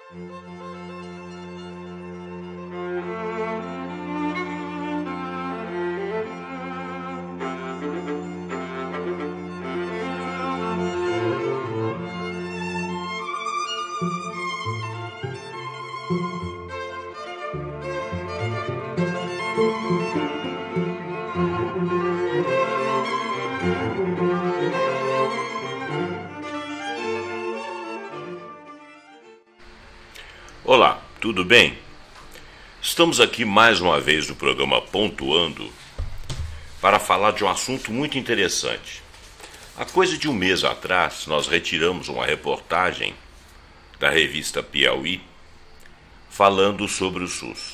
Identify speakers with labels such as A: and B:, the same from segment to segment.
A: Olá, tudo bem? Estamos aqui mais uma vez no programa Pontuando para falar de um assunto muito interessante. Há coisa de um mês atrás, nós retiramos uma reportagem da revista Piauí falando sobre o SUS.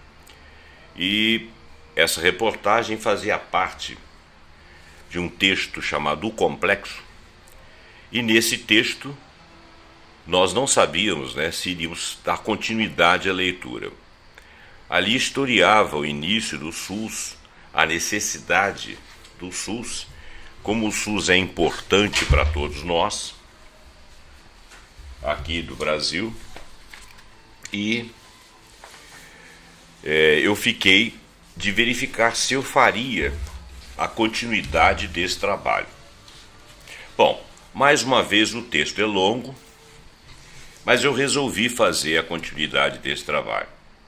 A: E essa reportagem fazia parte de um texto chamado O Complexo, e nesse texto nós não sabíamos, se iríamos dar continuidade à leitura. Ali historiava o início do SUS, a necessidade do SUS, como o SUS é importante para todos nós, aqui do Brasil, e eu fiquei de verificar se eu faria a continuidade desse trabalho. Bom, mais uma vez o texto é longo, mas eu resolvi fazer a continuidade desse trabalho.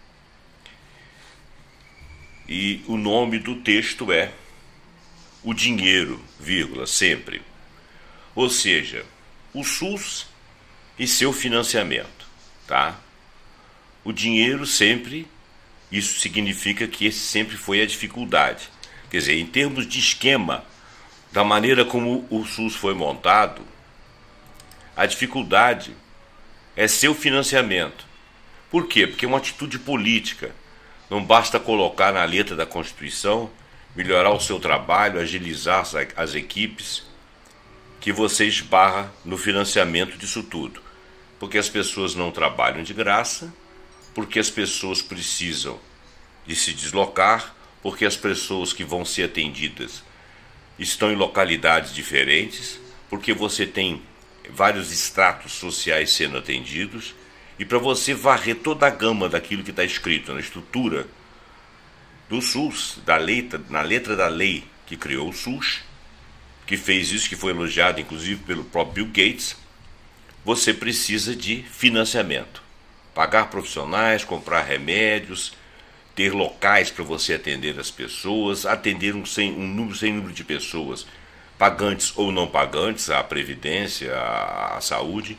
A: E o nome do texto é O Dinheiro, sempre. Ou seja, o SUS e seu financiamento, tá? O dinheiro sempre, isso significa que esse sempre foi a dificuldade. Quer dizer, em termos de esquema, da maneira como o SUS foi montado, a dificuldade é seu financiamento. Por quê? Porque é uma atitude política. Não basta colocar na letra da Constituição, melhorar o seu trabalho, agilizar as equipes, que você esbarra no financiamento disso tudo. Porque as pessoas não trabalham de graça, porque as pessoas precisam de se deslocar, porque as pessoas que vão ser atendidas estão em localidades diferentes, porque você tem vários estratos sociais sendo atendidos, e para você varrer toda a gama daquilo que está escrito na estrutura do SUS, na letra da lei que criou o SUS, que fez isso, que foi elogiado inclusive pelo próprio Bill Gates, você precisa de financiamento. Pagar profissionais, comprar remédios, ter locais para você atender as pessoas, atender um número de pessoas, pagantes ou não pagantes, a previdência, a saúde,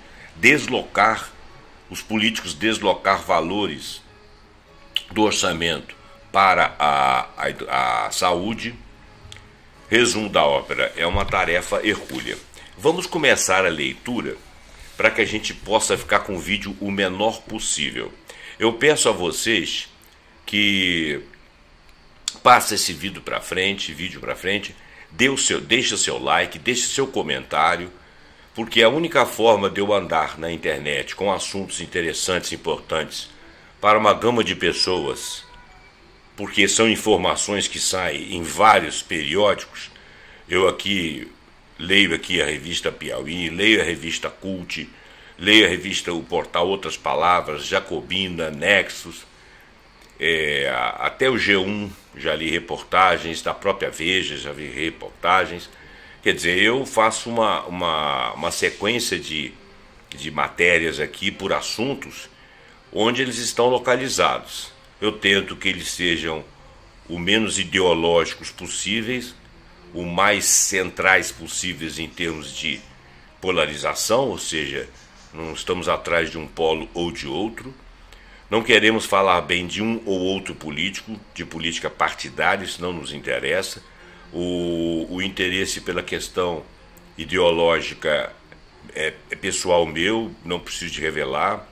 A: os políticos deslocar valores do orçamento para a saúde. Resumo da ópera, é uma tarefa hercúlea. Vamos começar a leitura para que a gente possa ficar com o vídeo o menor possível. Eu peço a vocês que passem esse vídeo para frente, deixe o seu like, deixe o seu comentário, porque a única forma de eu andar na internet com assuntos interessantes e importantes para uma gama de pessoas, porque são informações que saem em vários periódicos. Eu leio aqui a revista Piauí, leio a revista Cult, leio a revista, o portal Outras Palavras, Jacobina, Nexus, até o G1 já li reportagens, da própria Veja já vi reportagens. Quer dizer, eu faço uma sequência de matérias aqui por assuntos onde eles estão localizados. Eu tento que eles sejam o menos ideológicos possíveis, o mais centrais possíveis em termos de polarização, ou seja, não estamos atrás de um polo ou de outro. Não queremos falar bem de um ou outro político, de política partidária, isso não nos interessa. O interesse pela questão ideológica é pessoal meu, não preciso de revelar.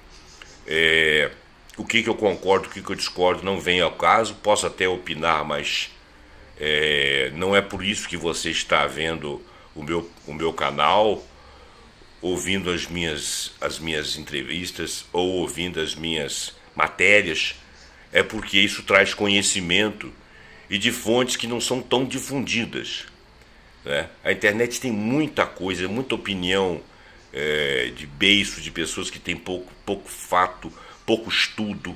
A: O que eu concordo, o que eu discordo não vem ao caso. Posso até opinar, mas não é por isso que você está vendo o meu canal, ouvindo as minhas entrevistas ou ouvindo as minhas matérias. É porque isso traz conhecimento e de fontes que não são tão difundidas, né? A internet tem muita coisa, muita opinião de beiço, de pessoas que têm pouco fato, pouco estudo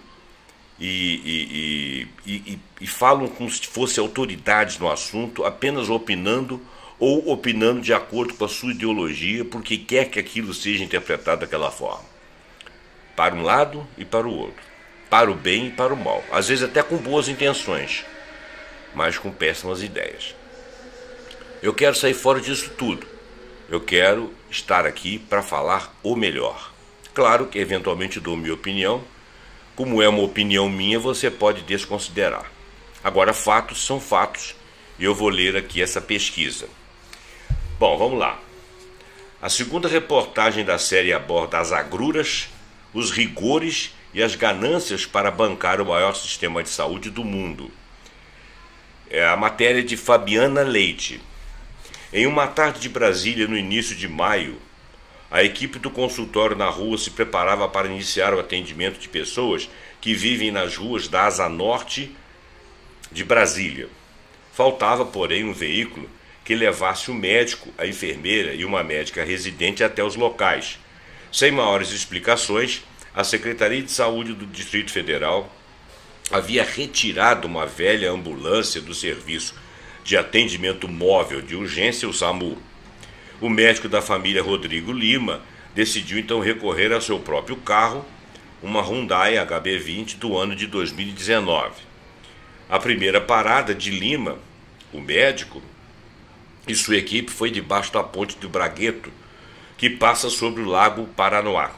A: e falam como se fossem autoridades no assunto, apenas opinando ou opinando de acordo com a sua ideologia, porque quer que aquilo seja interpretado daquela forma, para um lado e para o outro, para o bem e para o mal, às vezes até com boas intenções, mas com péssimas ideias. Eu quero sair fora disso tudo. Eu quero estar aqui para falar o melhor. Claro que eventualmente dou minha opinião. Como é uma opinião minha, você pode desconsiderar. Agora, fatos são fatos e eu vou ler aqui essa pesquisa. Bom, vamos lá. A segunda reportagem da série aborda as agruras, os rigores e as ganâncias para bancar o maior sistema de saúde do mundo. É a matéria de Fabiana Leite. Em uma tarde de Brasília, no início de maio, a equipe do consultório na rua se preparava para iniciar o atendimento de pessoas que vivem nas ruas da Asa Norte de Brasília. Faltava, porém, um veículo que levasse o médico, a enfermeira e uma médica residente até os locais. Sem maiores explicações, a Secretaria de Saúde do Distrito Federal havia retirado uma velha ambulância do serviço de atendimento móvel de urgência, o SAMU. O médico da família Rodrigo Lima decidiu então recorrer ao seu próprio carro, uma Hyundai HB20 do ano de 2019. A primeira parada de Lima, o médico, e sua equipe foi debaixo da ponte do Bragueto, que passa sobre o Lago Paranoá.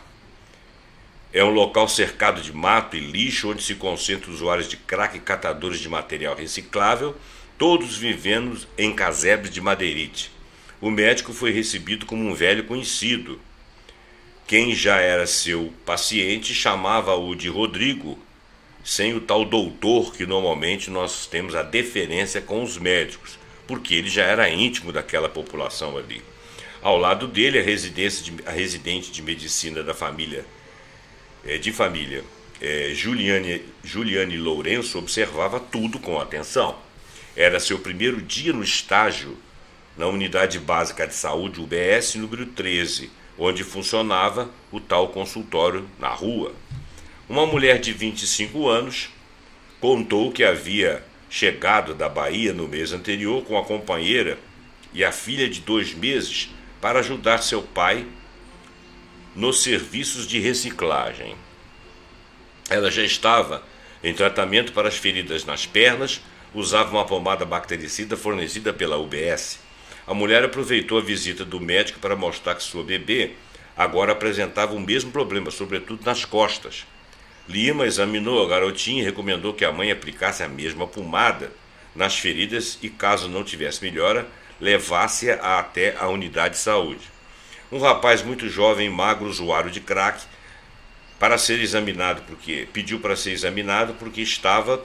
A: É um local cercado de mato e lixo, onde se concentram usuários de crack e catadores de material reciclável, todos vivendo em casebres de madeirite. O médico foi recebido como um velho conhecido. Quem já era seu paciente chamava-o de Rodrigo, sem o tal doutor que normalmente nós temos a deferência com os médicos, porque ele já era íntimo daquela população ali. Ao lado dele, a residente de medicina da família, Juliane Lourenço, observava tudo com atenção. Era seu primeiro dia no estágio na Unidade Básica de Saúde, UBS, número 13, onde funcionava o tal consultório na rua. Uma mulher de 25 anos contou que havia chegado da Bahia no mês anterior com a companheira e a filha de 2 meses para ajudar seu pai nos serviços de reciclagem. Ela já estava em tratamento para as feridas nas pernas, usava uma pomada bactericida fornecida pela UBS. A mulher aproveitou a visita do médico para mostrar que sua bebê agora apresentava o mesmo problema, sobretudo nas costas. Lima examinou a garotinha e recomendou que a mãe aplicasse a mesma pomada nas feridas e, caso não tivesse melhora, levasse-a até a unidade de saúde. Um rapaz muito jovem, magro, usuário de crack, pediu para ser examinado porque estava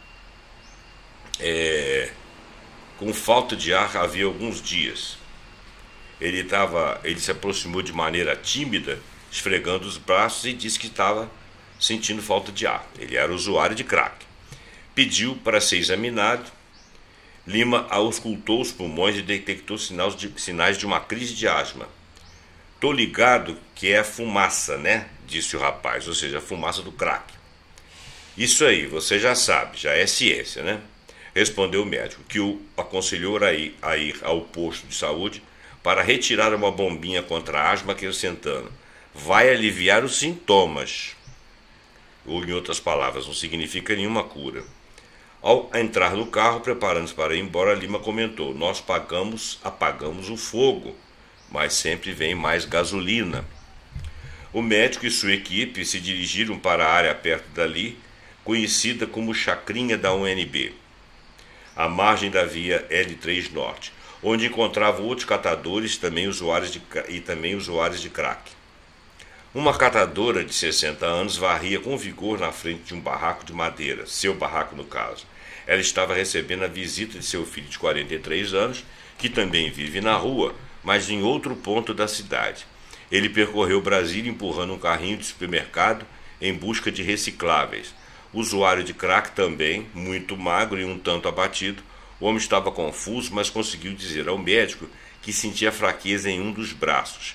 A: com falta de ar havia alguns dias. Ele se aproximou de maneira tímida, esfregando os braços, e disse que estava sentindo falta de ar. Ele era usuário de crack. Pediu para ser examinado. Lima auscultou os pulmões e detectou sinais de uma crise de asma. "Tô ligado que é a fumaça, né?", disse o rapaz, ou seja, a fumaça do crack. "Isso aí, você já sabe, já é ciência, né?", respondeu o médico, que o aconselhou a ir ao posto de saúde para retirar uma bombinha contra a asma, acrescentando: "Vai aliviar os sintomas." Ou, em outras palavras, não significa nenhuma cura. Ao entrar no carro, preparando-se para ir embora, Lima comentou: "Nós apagamos o fogo, mas sempre vem mais gasolina." O médico e sua equipe se dirigiram para a área perto dali, conhecida como Chacrinha da UNB, à margem da via L3 Norte, onde encontravam outros catadores também usuários de crack. Uma catadora de 60 anos varria com vigor na frente de um barraco de madeira, seu barraco no caso. Ela estava recebendo a visita de seu filho de 43 anos, que também vive na rua, mas em outro ponto da cidade. Ele percorreu Brasília empurrando um carrinho de supermercado em busca de recicláveis. Usuário de crack também, muito magro e um tanto abatido, o homem estava confuso, mas conseguiu dizer ao médico que sentia fraqueza em um dos braços.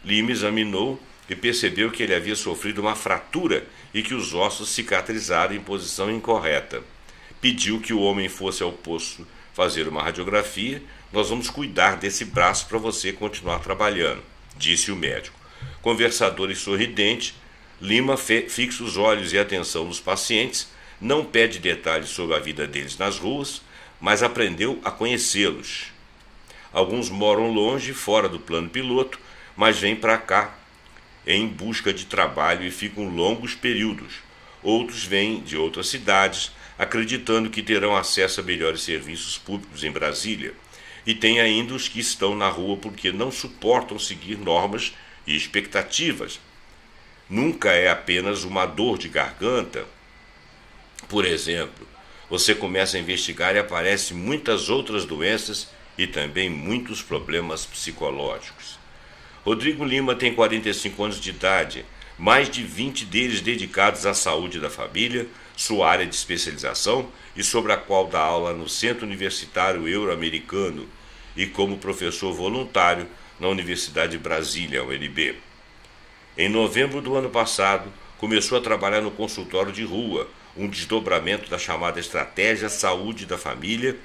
A: Lima examinou e percebeu que ele havia sofrido uma fratura e que os ossos cicatrizaram em posição incorreta. Pediu que o homem fosse ao posto fazer uma radiografia. Nós vamos cuidar desse braço para você continuar trabalhando, disse o médico. Conversador e sorridente, Lima fixa os olhos e atenção nos pacientes, não pede detalhes sobre a vida deles nas ruas, mas aprendeu a conhecê-los. Alguns moram longe, fora do plano piloto, mas vêm para cá em busca de trabalho e ficam longos períodos. Outros vêm de outras cidades, acreditando que terão acesso a melhores serviços públicos em Brasília. E tem ainda os que estão na rua porque não suportam seguir normas e expectativas. Nunca é apenas uma dor de garganta. Por exemplo, você começa a investigar e aparecem muitas outras doenças e também muitos problemas psicológicos. Rodrigo Lima tem 45 anos de idade, mais de 20 deles dedicados à saúde da família, sua área de especialização e sobre a qual dá aula no Centro Universitário Euro-Americano e como professor voluntário na Universidade de Brasília, UNB. Em novembro do ano passado, começou a trabalhar no consultório de rua, um desdobramento da chamada Estratégia Saúde da Família,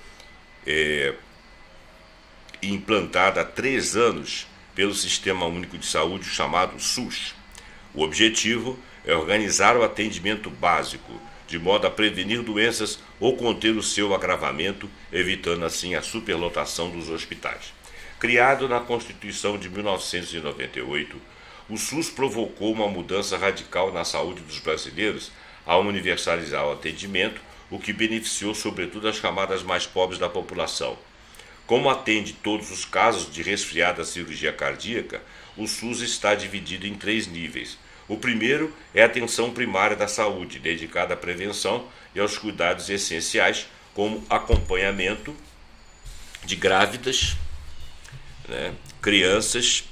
A: implantada há 3 anos pelo Sistema Único de Saúde, chamado SUS. O objetivo é organizar o atendimento básico, de modo a prevenir doenças ou conter o seu agravamento, evitando assim a superlotação dos hospitais. Criado na Constituição de 1998, o SUS provocou uma mudança radical na saúde dos brasileiros ao universalizar o atendimento, o que beneficiou sobretudo as camadas mais pobres da população. Como atende todos os casos de resfriado à cirurgia cardíaca, o SUS está dividido em 3 níveis. O primeiro é a atenção primária da saúde, dedicada à prevenção e aos cuidados essenciais, como acompanhamento de grávidas, crianças,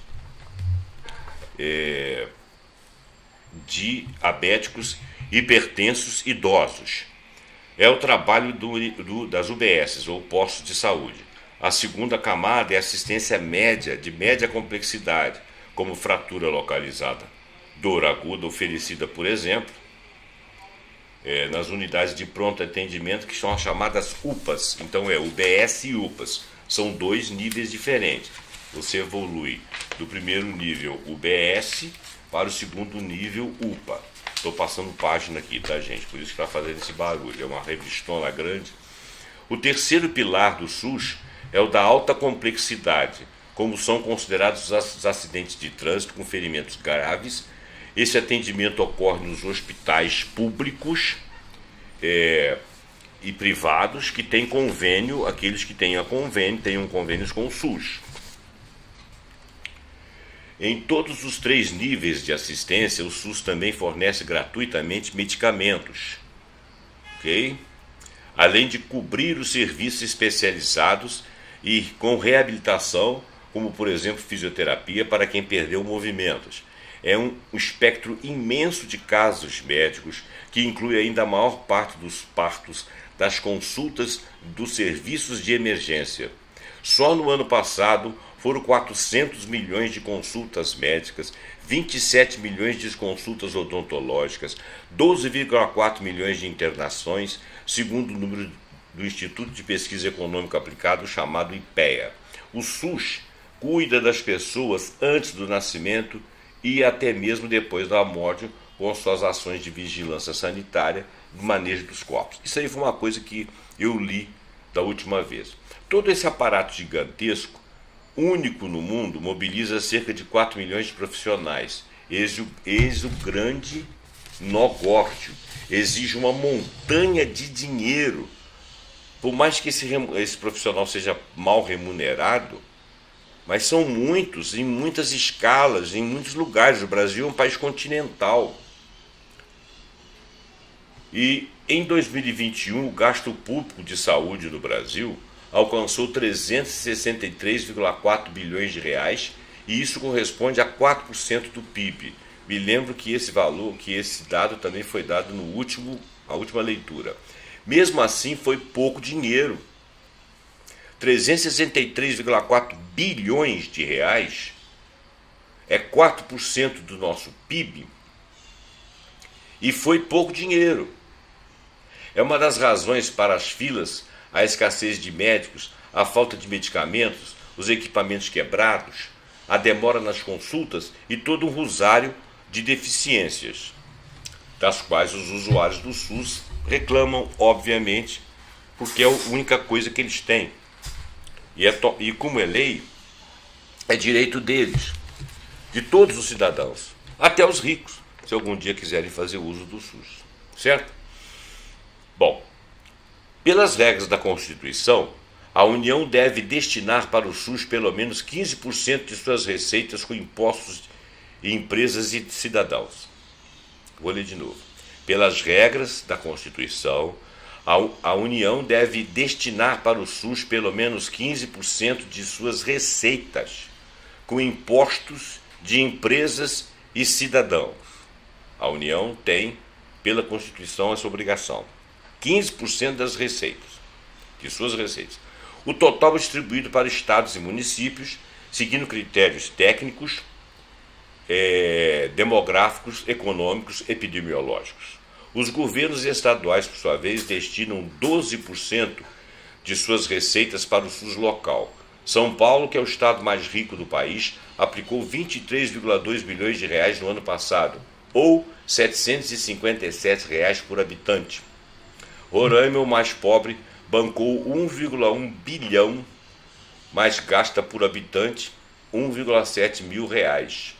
A: diabéticos, hipertensos, idosos. É o trabalho das UBSs, ou postos de saúde. A segunda camada é assistência média, de média complexidade, como fratura localizada, dor aguda oferecida, por exemplo, nas unidades de pronto atendimento, que são as chamadas UPAs. Então é UBS e UPAs. São 2 níveis diferentes. Você evolui do primeiro nível UBS para o segundo nível UPA. Estou passando página aqui, tá, gente? Por isso que está fazendo esse barulho. É uma revistona grande. O terceiro pilar do SUS é o da alta complexidade, como são considerados os acidentes de trânsito com ferimentos graves. Esse atendimento ocorre nos hospitais públicos e privados que têm convênio, aqueles que tenham convênios com o SUS. Em todos os 3 níveis de assistência, o SUS também fornece gratuitamente medicamentos, ok? Além de cobrir os serviços especializados e com reabilitação, como por exemplo fisioterapia para quem perdeu movimentos. É um espectro imenso de casos médicos que inclui ainda a maior parte dos partos, das consultas, dos serviços de emergência. Só no ano passado foram 400 milhões de consultas médicas, 27 milhões de consultas odontológicas, 12,4 milhões de internações, segundo o número do Instituto de Pesquisa Econômica Aplicada, chamado IPEA. O SUS cuida das pessoas antes do nascimento e até mesmo depois da morte, com suas ações de vigilância sanitária e manejo dos corpos. Isso aí foi uma coisa que eu li da última vez. Todo esse aparato gigantesco, único no mundo, mobiliza cerca de 4 milhões de profissionais. Eis o grande nó górdio. Exige uma montanha de dinheiro. Por mais que esse profissional seja mal remunerado, mas são muitos, em muitas escalas, em muitos lugares. O Brasil é um país continental. E em 2021, o gasto público de saúde no Brasil alcançou 363,4 bilhões de reais, e isso corresponde a 4% do PIB. Me lembro que esse dado também foi dado na última leitura. Mesmo assim, foi pouco dinheiro. 363,4 bilhões de reais é 4% do nosso PIB e foi pouco dinheiro. É uma das razões para as filas, a escassez de médicos, a falta de medicamentos, os equipamentos quebrados, a demora nas consultas e todo um rosário de deficiências, das quais os usuários do SUS reclamam, obviamente, porque é a única coisa que eles têm. E como é lei, é direito deles, de todos os cidadãos, até os ricos, se algum dia quiserem fazer uso do SUS. Certo? Bom, pelas regras da Constituição, a União deve destinar para o SUS pelo menos 15% de suas receitas com impostos e empresas e cidadãos. Vou ler de novo. Pelas regras da Constituição, a União deve destinar para o SUS pelo menos 15% de suas receitas com impostos de empresas e cidadãos. A União tem, pela Constituição, essa obrigação. 15% das receitas, de suas receitas. O total é distribuído para estados e municípios, seguindo critérios técnicos, demográficos, econômicos, epidemiológicos. Os governos estaduais, por sua vez, destinam 12% de suas receitas para o SUS local. São Paulo, que é o estado mais rico do país, aplicou 23,2 bilhões de reais no ano passado, ou R$ 757 reais por habitante. Roraima, o mais pobre, bancou 1,1 bilhão, mas gasta por habitante 1,7 mil reais.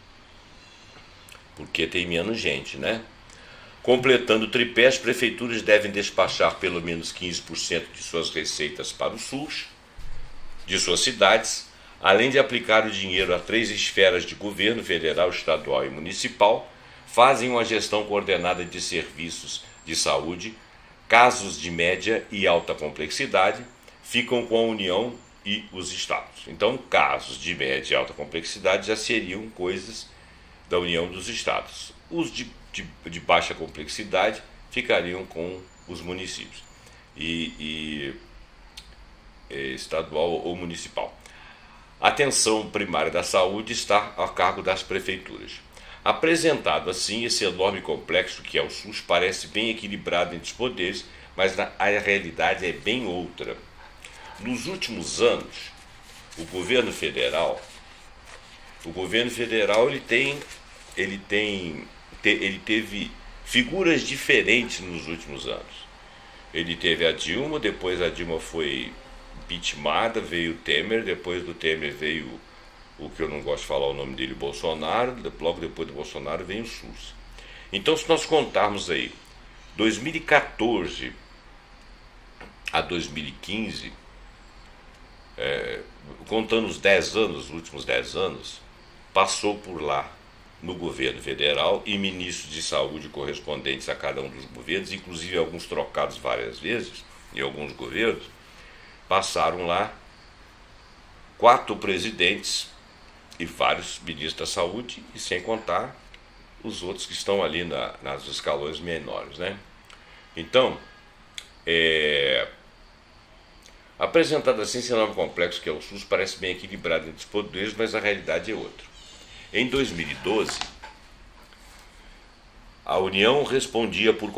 A: Porque tem menos gente, né? Completando o tripé, as prefeituras devem despachar pelo menos 15% de suas receitas para o SUS, de suas cidades, além de aplicar o dinheiro a 3 esferas de governo, federal, estadual e municipal, fazem uma gestão coordenada de serviços de saúde, casos de média e alta complexidade, ficam com a União e os estados. Então, casos de média e alta complexidade já seriam coisas da União dos estados. Os de baixa complexidade ficariam com os municípios, estadual ou municipal. A atenção primária da saúde está a cargo das prefeituras. Apresentado assim, esse enorme complexo que é o SUS parece bem equilibrado entre os poderes, mas a realidade é bem outra. Nos últimos anos, o governo federal ele teve figuras diferentes nos últimos anos. Ele teve a Dilma, depois a Dilma foi impeachmentada, veio o Temer, depois do Temer veio o que eu não gosto de falar o nome dele, Bolsonaro, logo depois do Bolsonaro vem o SUS. Então, se nós contarmos aí 2014 a 2015, contando os 10 anos, os últimos 10 anos, passou por lá no governo federal e ministros de saúde correspondentes a cada um dos governos, inclusive alguns trocados várias vezes em alguns governos, passaram lá 4 presidentes e vários ministros da saúde, e sem contar os outros que estão ali nas escalões menores, né? Então, apresentado assim, esse enorme complexo que é o SUS parece bem equilibrado entre os poderes, mas a realidade é outra. Em 2012, a União respondia por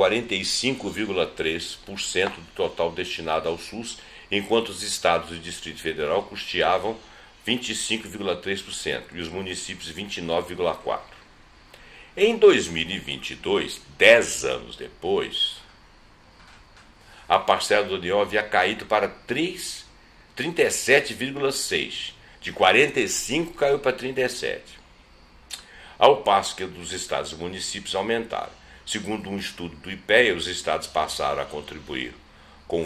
A: 45,3% do total destinado ao SUS, enquanto os estados e o Distrito Federal custeavam 25,3% e os municípios 29,4%. Em 2022, 10 anos depois, a parcela da União havia caído para 37,6%. De 45% caiu para 37%. Ao passo que dos estados e municípios aumentaram. Segundo um estudo do IPEA, os estados passaram a contribuir com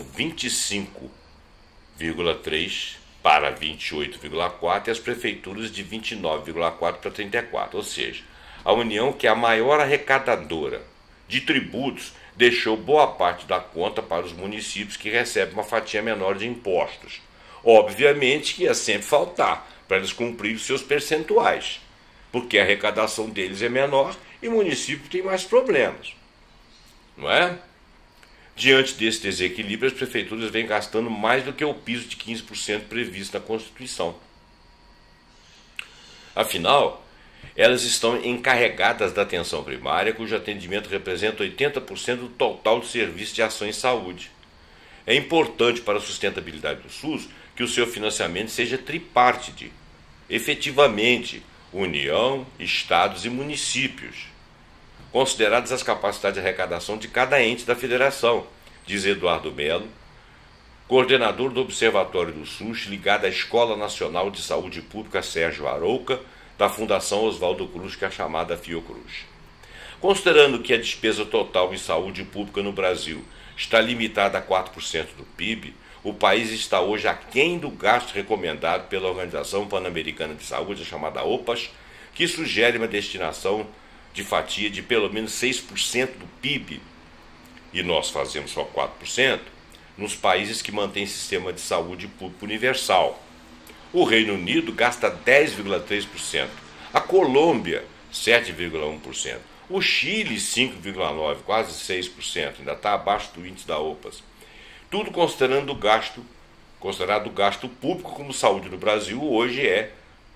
A: 25,3% para 28,4% e as prefeituras de 29,4% para 34%. Ou seja, a União, que é a maior arrecadadora de tributos, deixou boa parte da conta para os municípios, que recebem uma fatia menor de impostos. Obviamente que ia sempre faltar para eles cumprirem os seus percentuais, porque a arrecadação deles é menor e o município tem mais problemas, não é? Diante desse desequilíbrio, as prefeituras vêm gastando mais do que o piso de 15% previsto na Constituição. Afinal, Elas estão encarregadas da atenção primária, cujo atendimento representa 80% do total do serviço de ação em saúde. É importante para a sustentabilidade do SUS que o seu financiamento seja tripartite, efetivamente, União, Estados e municípios, consideradas as capacidades de arrecadação de cada ente da federação, diz Eduardo Melo, coordenador do Observatório do SUS, ligado à Escola Nacional de Saúde Pública Sérgio Arouca, da Fundação Oswaldo Cruz, que é a chamada Fiocruz. Considerando que a despesa total em saúde pública no Brasil está limitada a 4% do PIB, o país está hoje aquém do gasto recomendado pela Organização Pan-Americana de Saúde, a chamada OPAS, que sugere uma destinação de fatia de pelo menos 6% do PIB, e nós fazemos só 4%, nos países que mantêm sistema de saúde público universal. O Reino Unido gasta 10,3%, a Colômbia 7,1%, o Chile 5,9%, quase 6%, ainda está abaixo do índice da OPAS. Tudo considerado o gasto público como saúde no Brasil hoje é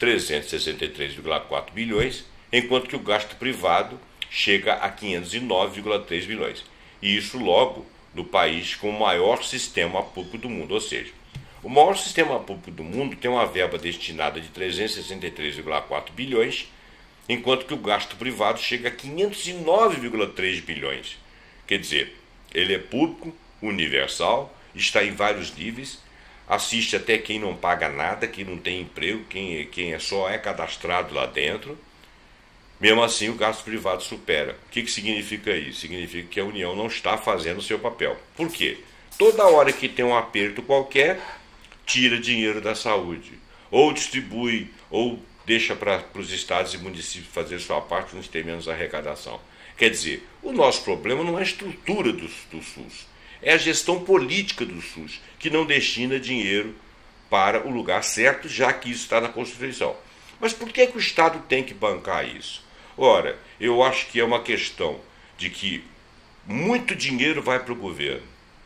A: 363,4 bilhões, enquanto que o gasto privado chega a 509,3 bilhões. E isso logo no país com o maior sistema público do mundo, ou seja, o maior sistema público do mundo tem uma verba destinada de 363,4 bilhões, enquanto que o gasto privado chega a 509,3 bilhões. Quer dizer, ele é público, universal, está em vários níveis, assiste até quem não paga nada, quem não tem emprego, quem só é cadastrado lá dentro. Mesmo assim, o gasto privado supera. O que significa isso? Significa que a União não está fazendo o seu papel. Por quê? Toda hora que tem um aperto qualquer, tira dinheiro da saúde. Ou distribui, ou deixa para os estados e municípios fazer sua parte, onde tem menos arrecadação. Quer dizer, o nosso problema não é a estrutura do SUS, é a gestão política do SUS, que não destina dinheiro para o lugar certo, já que isso está na Constituição. Mas por que o Estado tem que bancar isso? Ora, eu acho que é uma questão de que muito dinheiro vai para o governo.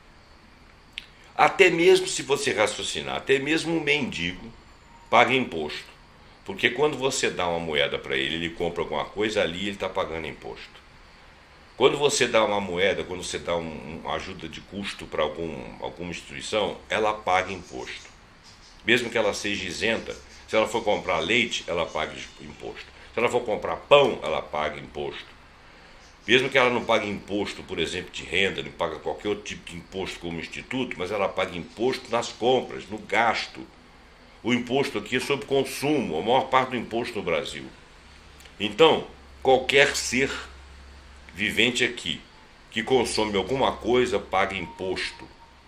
A: Até mesmo se você raciocinar, até mesmo um mendigo paga imposto. Porque quando você dá uma moeda para ele, ele compra alguma coisa, ali ele está pagando imposto. Quando você dá uma moeda, quando você dá uma ajuda de custo para alguma instituição, ela paga imposto. Mesmo que ela seja isenta, se ela for comprar leite, ela paga imposto. Se ela for comprar pão, ela paga imposto. Mesmo que ela não pague imposto, por exemplo, de renda, não paga qualquer outro tipo de imposto como instituto, mas ela paga imposto nas compras, no gasto. O imposto aqui é sobre consumo, a maior parte do imposto no Brasil. Então, qualquer ser vivente aqui que consome alguma coisa paga imposto.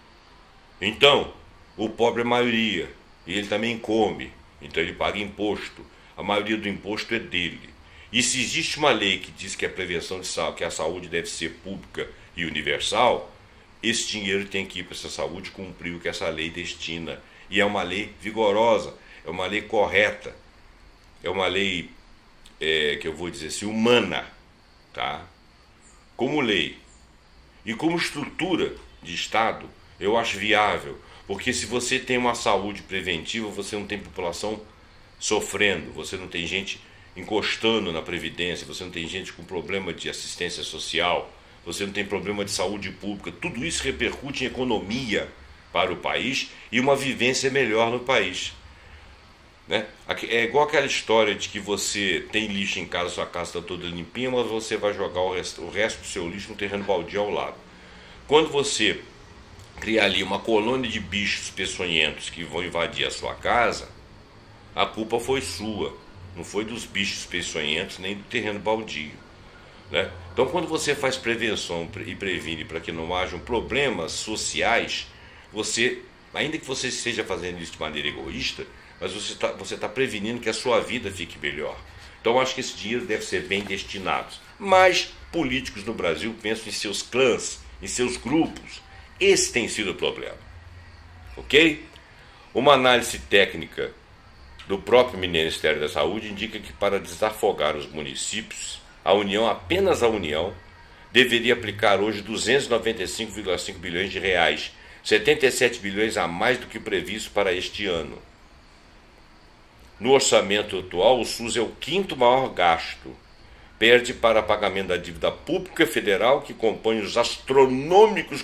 A: Então, o pobre é a maioria, e ele também come, então ele paga imposto. A maioria do imposto é dele. E se existe uma lei que diz que a prevenção de saúde, que a saúde deve ser pública e universal, esse dinheiro tem que ir para essa saúde cumprir o que essa lei destina. E é uma lei vigorosa, é uma lei correta, é uma lei, que eu vou dizer assim, humana, tá? Como lei e como estrutura de Estado, eu acho viável, porque se você tem uma saúde preventiva, você não tem população sofrendo, você não tem gente encostando na Previdência, você não tem gente com problema de assistência social, você não tem problema de saúde pública, tudo isso repercute em economia para o país e uma vivência melhor no país. Né? É igual aquela história de que você tem lixo em casa, sua casa está toda limpinha, mas você vai jogar o resto do seu lixo no terreno baldio ao lado. Quando você criar ali uma colônia de bichos peçonhentos que vão invadir a sua casa, a culpa foi sua, não foi dos bichos peçonhentos nem do terreno baldio. Né? Então, quando você faz prevenção e previne para que não hajam problemas sociais, você, ainda que você esteja fazendo isso de maneira egoísta, mas você tá prevenindo que a sua vida fique melhor. Então, eu acho que esse dinheiro deve ser bem destinado. Mas políticos no Brasil pensam em seus clãs, em seus grupos. Esse tem sido o problema. Ok? Uma análise técnica do próprio Ministério da Saúde indica que para desafogar os municípios, a União, apenas a União, deveria aplicar hoje 295,5 bilhões de reais, 77 bilhões a mais do que previsto para este ano. No orçamento atual, o SUS é o quinto maior gasto. Perde para pagamento da dívida pública federal, que compõe os astronômicos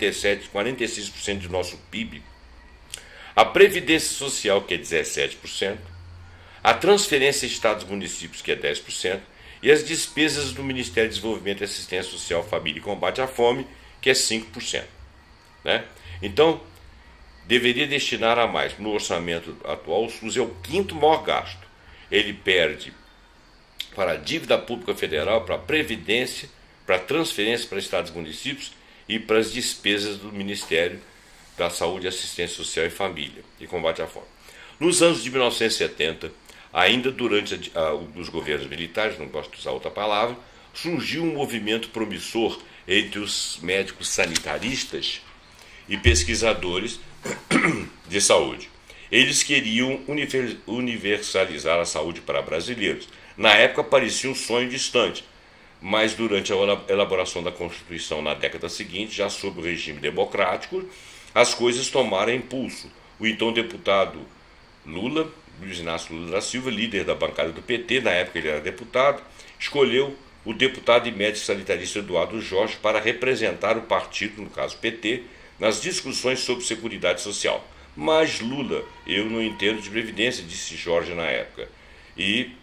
A: 46% do nosso PIB, a Previdência Social, que é 17%, a transferência a estados e municípios, que é 10%, e as despesas do Ministério de Desenvolvimento e Assistência Social, Família e Combate à Fome, que é 5%. Né? Então, deveria destinar a mais. No orçamento atual, o SUS é o quinto maior gasto. Ele perde para a dívida pública federal, para a Previdência, para a transferência para estados e municípios e para as despesas do Ministério da Saúde, Assistência Social e Família e Combate à Fome. Nos anos de 1970, ainda durante os governos militares, não gosto de usar outra palavra, surgiu um movimento promissor entre os médicos sanitaristas e pesquisadores de saúde. Eles queriam universalizar a saúde para brasileiros. Na época parecia um sonho distante, mas durante a elaboração da Constituição na década seguinte, já sob o regime democrático, as coisas tomaram impulso. O então deputado Luiz Inácio Lula da Silva, líder da bancada do PT, na época ele era deputado, escolheu o deputado e médico sanitarista Eduardo Jorge para representar o partido, no caso PT, nas discussões sobre seguridade social. Mas Lula, eu não entendo de previdência, disse Jorge na época. E,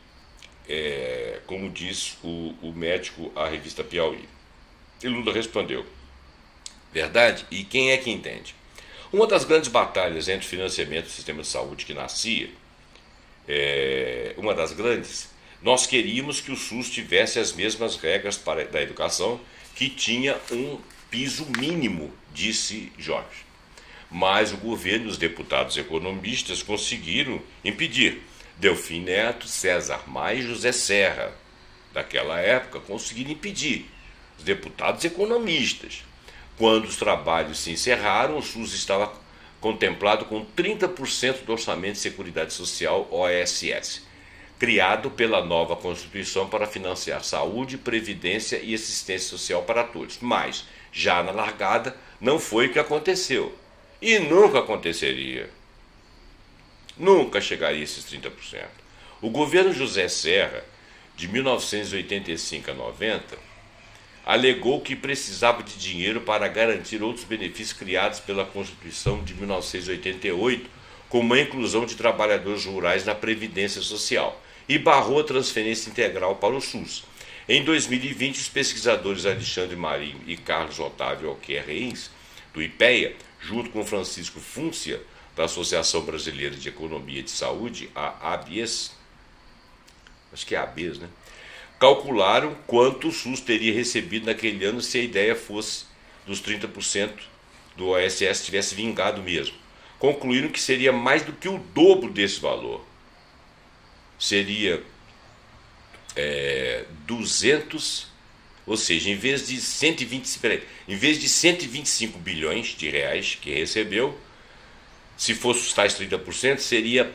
A: como diz o médico à revista Piauí. E Lula respondeu: verdade? E quem é que entende? Uma das grandes batalhas entre o financiamento do sistema de saúde que nascia, uma das grandes, nós queríamos que o SUS tivesse as mesmas regras da educação, que tinha um piso mínimo, disse Jorge. Mas o governo e os deputados economistas conseguiram impedir. Delfim Neto, César Maia e José Serra, daquela época, conseguiram impedir. Os deputados economistas. Quando os trabalhos se encerraram, o SUS estava contemplado com 30% do Orçamento de Seguridade Social, OSS, criado pela nova Constituição para financiar saúde, previdência e assistência social para todos. Mas, já na largada, não foi o que aconteceu. E nunca aconteceria. Nunca chegaria a esses 30%. O governo José Serra, de 1985 a 90, alegou que precisava de dinheiro para garantir outros benefícios criados pela Constituição de 1988, como a inclusão de trabalhadores rurais na Previdência Social, e barrou a transferência integral para o SUS. Em 2020, os pesquisadores Alexandre Marinho e Carlos Otávio Alquer Reis, do IPEA, junto com Francisco Fúncia, da Associação Brasileira de Economia e de Saúde, a ABES, acho que é a ABES, né? Calcularam quanto o SUS teria recebido naquele ano se a ideia fosse dos 30% do OSS tivesse vingado mesmo. Concluíram que seria mais do que o dobro desse valor. Seria 200, ou seja, em vez de 125 bilhões de reais que recebeu, se fosse os tais 30%, seria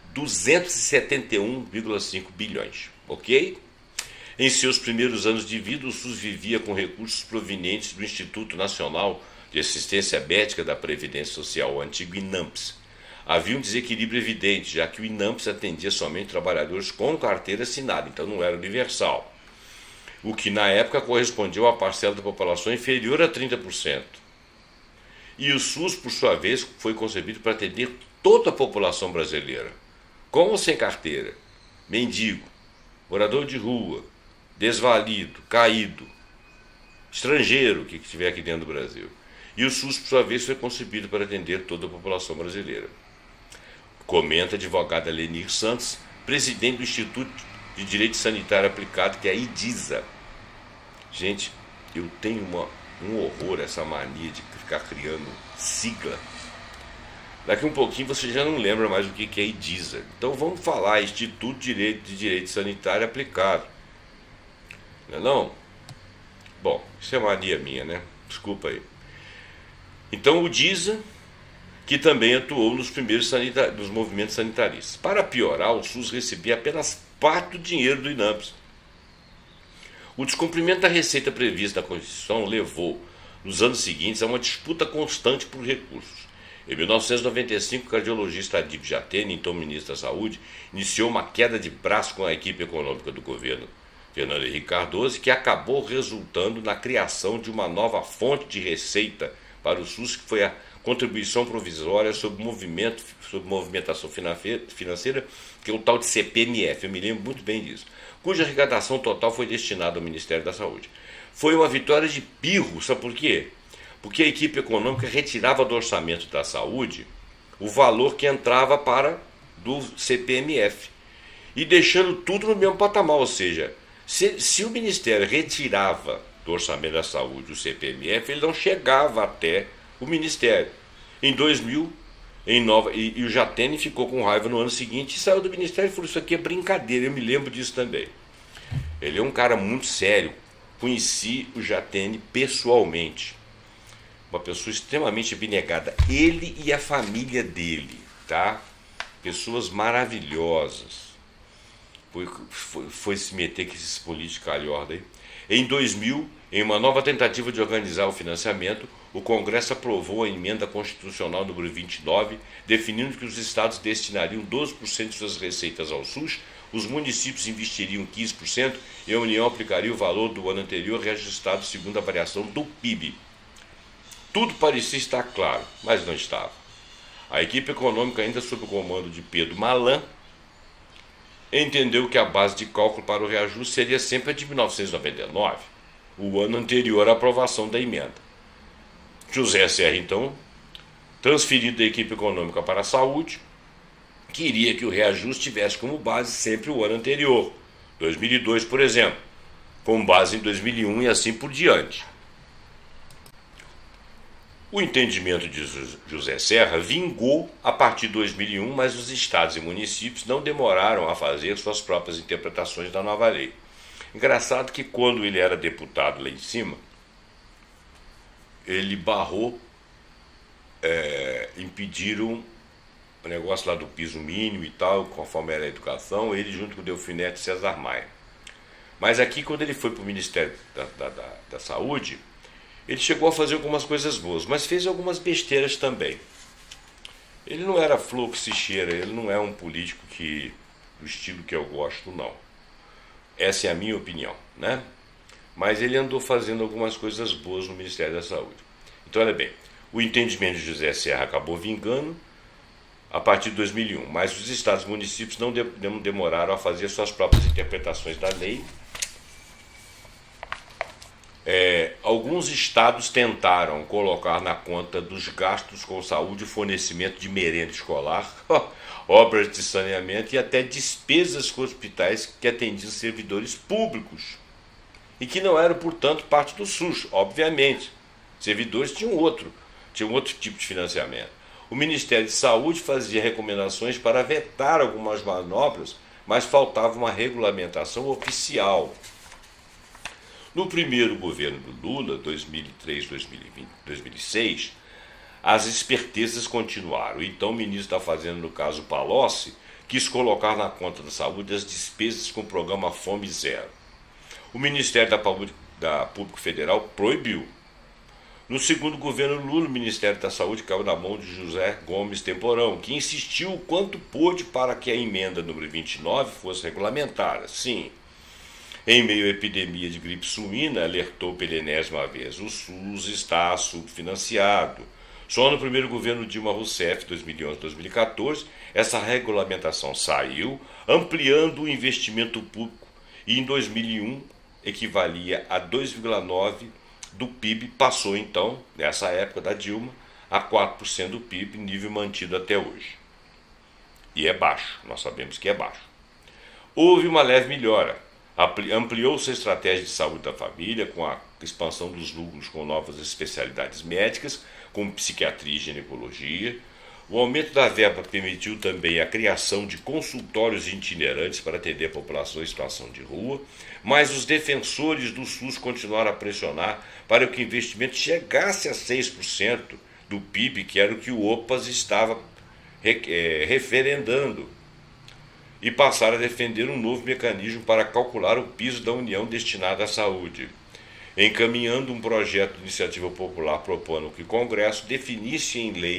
A: 271,5 bilhões, ok? Em seus primeiros anos de vida, o SUS vivia com recursos provenientes do Instituto Nacional de Assistência Médica da Previdência Social, o antigo INAMPS. Havia um desequilíbrio evidente, já que o INAMPS atendia somente trabalhadores com carteira assinada, então não era universal, o que na época correspondia a uma parcela da população inferior a 30%. E o SUS, por sua vez, foi concebido para atender toda a população brasileira, com ou sem carteira, mendigo, morador de rua, desvalido, caído, estrangeiro que estiver aqui dentro do Brasil. E o SUS, por sua vez, foi concebido para atender toda a população brasileira. Comenta a advogada Lenir Santos, presidente do Instituto de Direito Sanitário Aplicado, que é a IDISA. Gente, eu tenho um horror, essa mania de ficar criando sigla. Daqui um pouquinho você já não lembra mais o que é IDISA. Então vamos falar Instituto de Direito Sanitário Aplicado. Não é não? Bom, isso é mania minha, né? Desculpa aí. Então o DISA, que também atuou nos primeiros dos movimentos sanitaristas. Para piorar, o SUS recebia apenas parte do dinheiro do INAMPS. O descumprimento da receita prevista na Constituição levou, nos anos seguintes, a uma disputa constante por recursos. Em 1995, o cardiologista Adib Jatene, então ministro da Saúde, iniciou uma queda de braço com a equipe econômica do governo Fernando Henrique Cardoso, que acabou resultando na criação de uma nova fonte de receita para o SUS, que foi a contribuição provisória sobre movimentação financeira, que é o tal de CPMF, eu me lembro muito bem disso, cuja arrecadação total foi destinada ao Ministério da Saúde. Foi uma vitória de pirro, sabe por quê? Porque a equipe econômica retirava do orçamento da saúde o valor que entrava do CPMF e deixando tudo no mesmo patamar, ou seja, se o Ministério retirava do orçamento da saúde o CPMF, ele não chegava até o Ministério. Em 2000, e o Jatene ficou com raiva no ano seguinte e saiu do Ministério e falou: isso aqui é brincadeira, eu me lembro disso também. Ele é um cara muito sério, conheci o Jatene pessoalmente, uma pessoa extremamente abnegada, ele e a família dele, tá? Pessoas maravilhosas. Foi se meter com esses políticos calhorda aí. Em 2000, em uma nova tentativa de organizar o financiamento, o Congresso aprovou a emenda constitucional número 29, definindo que os estados destinariam 12% de suas receitas ao SUS, os municípios investiriam 15% e a União aplicaria o valor do ano anterior reajustado segundo a variação do PIB. Tudo parecia estar claro, mas não estava. A equipe econômica, ainda sob o comando de Pedro Malan, entendeu que a base de cálculo para o reajuste seria sempre a de 1999, o ano anterior à aprovação da emenda. José Serra, então, transferido da equipe econômica para a saúde, queria que o reajuste tivesse como base sempre o ano anterior, 2002, por exemplo, com base em 2001 e assim por diante. O entendimento de José Serra vingou a partir de 2001, mas os estados e municípios não demoraram a fazer suas próprias interpretações da nova lei. Engraçado que quando ele era deputado lá em cima, ele barrou, impediram o negócio lá do piso mínimo e tal, conforme era a educação, ele junto com o Delfinete e César Maia. Mas aqui, quando ele foi para o Ministério da Saúde, ele chegou a fazer algumas coisas boas, mas fez algumas besteiras também. Ele não era flor que se cheira, ele não é um político do estilo que eu gosto, não. Essa é a minha opinião, né? Mas ele andou fazendo algumas coisas boas no Ministério da Saúde. Então, olha bem, o entendimento de José Serra acabou vingando a partir de 2001, mas os estados e municípios não demoraram a fazer suas próprias interpretações da lei. Alguns estados tentaram colocar na conta dos gastos com saúde fornecimento de merenda escolar, obras de saneamento e até despesas com hospitais que atendiam servidores públicos e que não eram, portanto, parte do SUS, obviamente. Servidores tinham outro tipo de financiamento. O Ministério de Saúde fazia recomendações para vetar algumas manobras, mas faltava uma regulamentação oficial. No primeiro governo do Lula, 2003, 2006, as espertezas continuaram. Então, o ministro da Fazenda, no caso Palocci, quis colocar na conta da saúde as despesas com o programa Fome Zero. O Ministério da Público Federal proibiu. No segundo governo Lula, o Ministério da Saúde caiu na mão de José Gomes Temporão, que insistiu o quanto pôde para que a emenda número 29 fosse regulamentada. Sim. Em meio à epidemia de gripe suína, alertou pela enésima vez: o SUS está subfinanciado. Só no primeiro governo Dilma Rousseff, 2011-2014, essa regulamentação saiu, ampliando o investimento público e em 2001 equivalia a 2,9% do PIB, passou então, nessa época da Dilma, a 4% do PIB, nível mantido até hoje. E é baixo, nós sabemos que é baixo. Houve uma leve melhora. Ampliou-se a estratégia de saúde da família, com a expansão dos núcleos com novas especialidades médicas, como psiquiatria e ginecologia. O aumento da verba permitiu também a criação de consultórios itinerantes para atender a população em situação de rua, mas os defensores do SUS continuaram a pressionar para que o investimento chegasse a 6% do PIB, que era o que o OPAS estava referendando, e passaram a defender um novo mecanismo para calcular o piso da União destinado à saúde, encaminhando um projeto de iniciativa popular propondo que o Congresso definisse em lei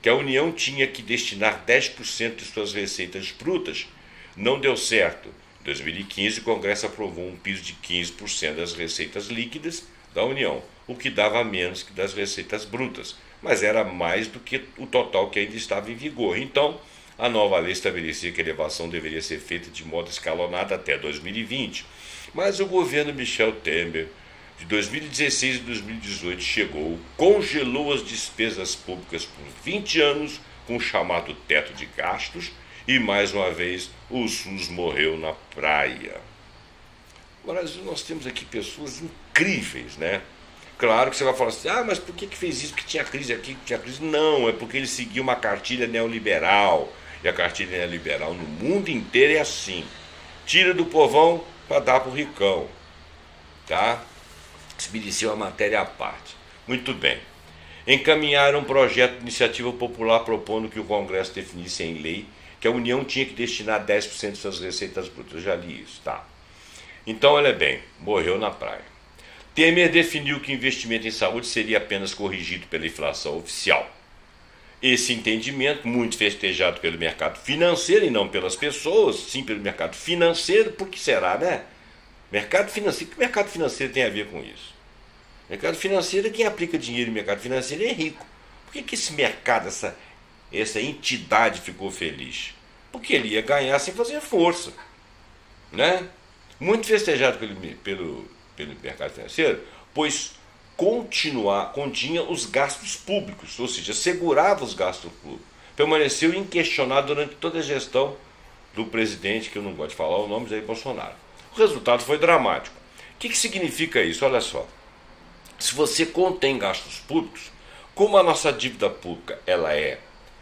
A: que a União tinha que destinar 10% de suas receitas brutas. Não deu certo. Em 2015, o Congresso aprovou um piso de 15% das receitas líquidas da União, o que dava menos que das receitas brutas, mas era mais do que o total que ainda estava em vigor. Então, a nova lei estabelecia que a elevação deveria ser feita de modo escalonado até 2020. Mas o governo Michel Temer, de 2016 e 2018, chegou, congelou as despesas públicas por 20 anos, com o chamado teto de gastos, e mais uma vez o SUS morreu na praia. No Brasil nós temos aqui pessoas incríveis, né? Claro que você vai falar assim, mas por que fez isso? Porque tinha crise aqui, tinha crise. Não, é porque ele seguiu uma cartilha neoliberal. E a cartilha neoliberal no mundo inteiro é assim. Tira do povão para dar para o ricão. Tá? Isso merecia uma matéria à parte. Muito bem. Encaminharam um projeto de iniciativa popular propondo que o Congresso definisse em lei que a União tinha que destinar 10% de suas receitas brutas. Eu já li isso, tá? Então, olha bem, morreu na praia. Temer definiu que o investimento em saúde seria apenas corrigido pela inflação oficial. Esse entendimento, muito festejado pelo mercado financeiro e não pelas pessoas, sim pelo mercado financeiro, por que será, né? Mercado financeiro, o que o mercado financeiro tem a ver com isso? Mercado financeiro é quem aplica dinheiro em mercado financeiro é rico. Por que esse mercado, essa entidade ficou feliz? Porque ele ia ganhar sem fazer força, né? Muito festejado pelo mercado financeiro, pois continha os gastos públicos, ou seja, segurava os gastos públicos. Permaneceu inquestionado durante toda a gestão do presidente, que eu não gosto de falar o nome, Jair Bolsonaro. O resultado foi dramático. O que significa isso? Olha só. Se você contém gastos públicos, como a nossa dívida pública ela é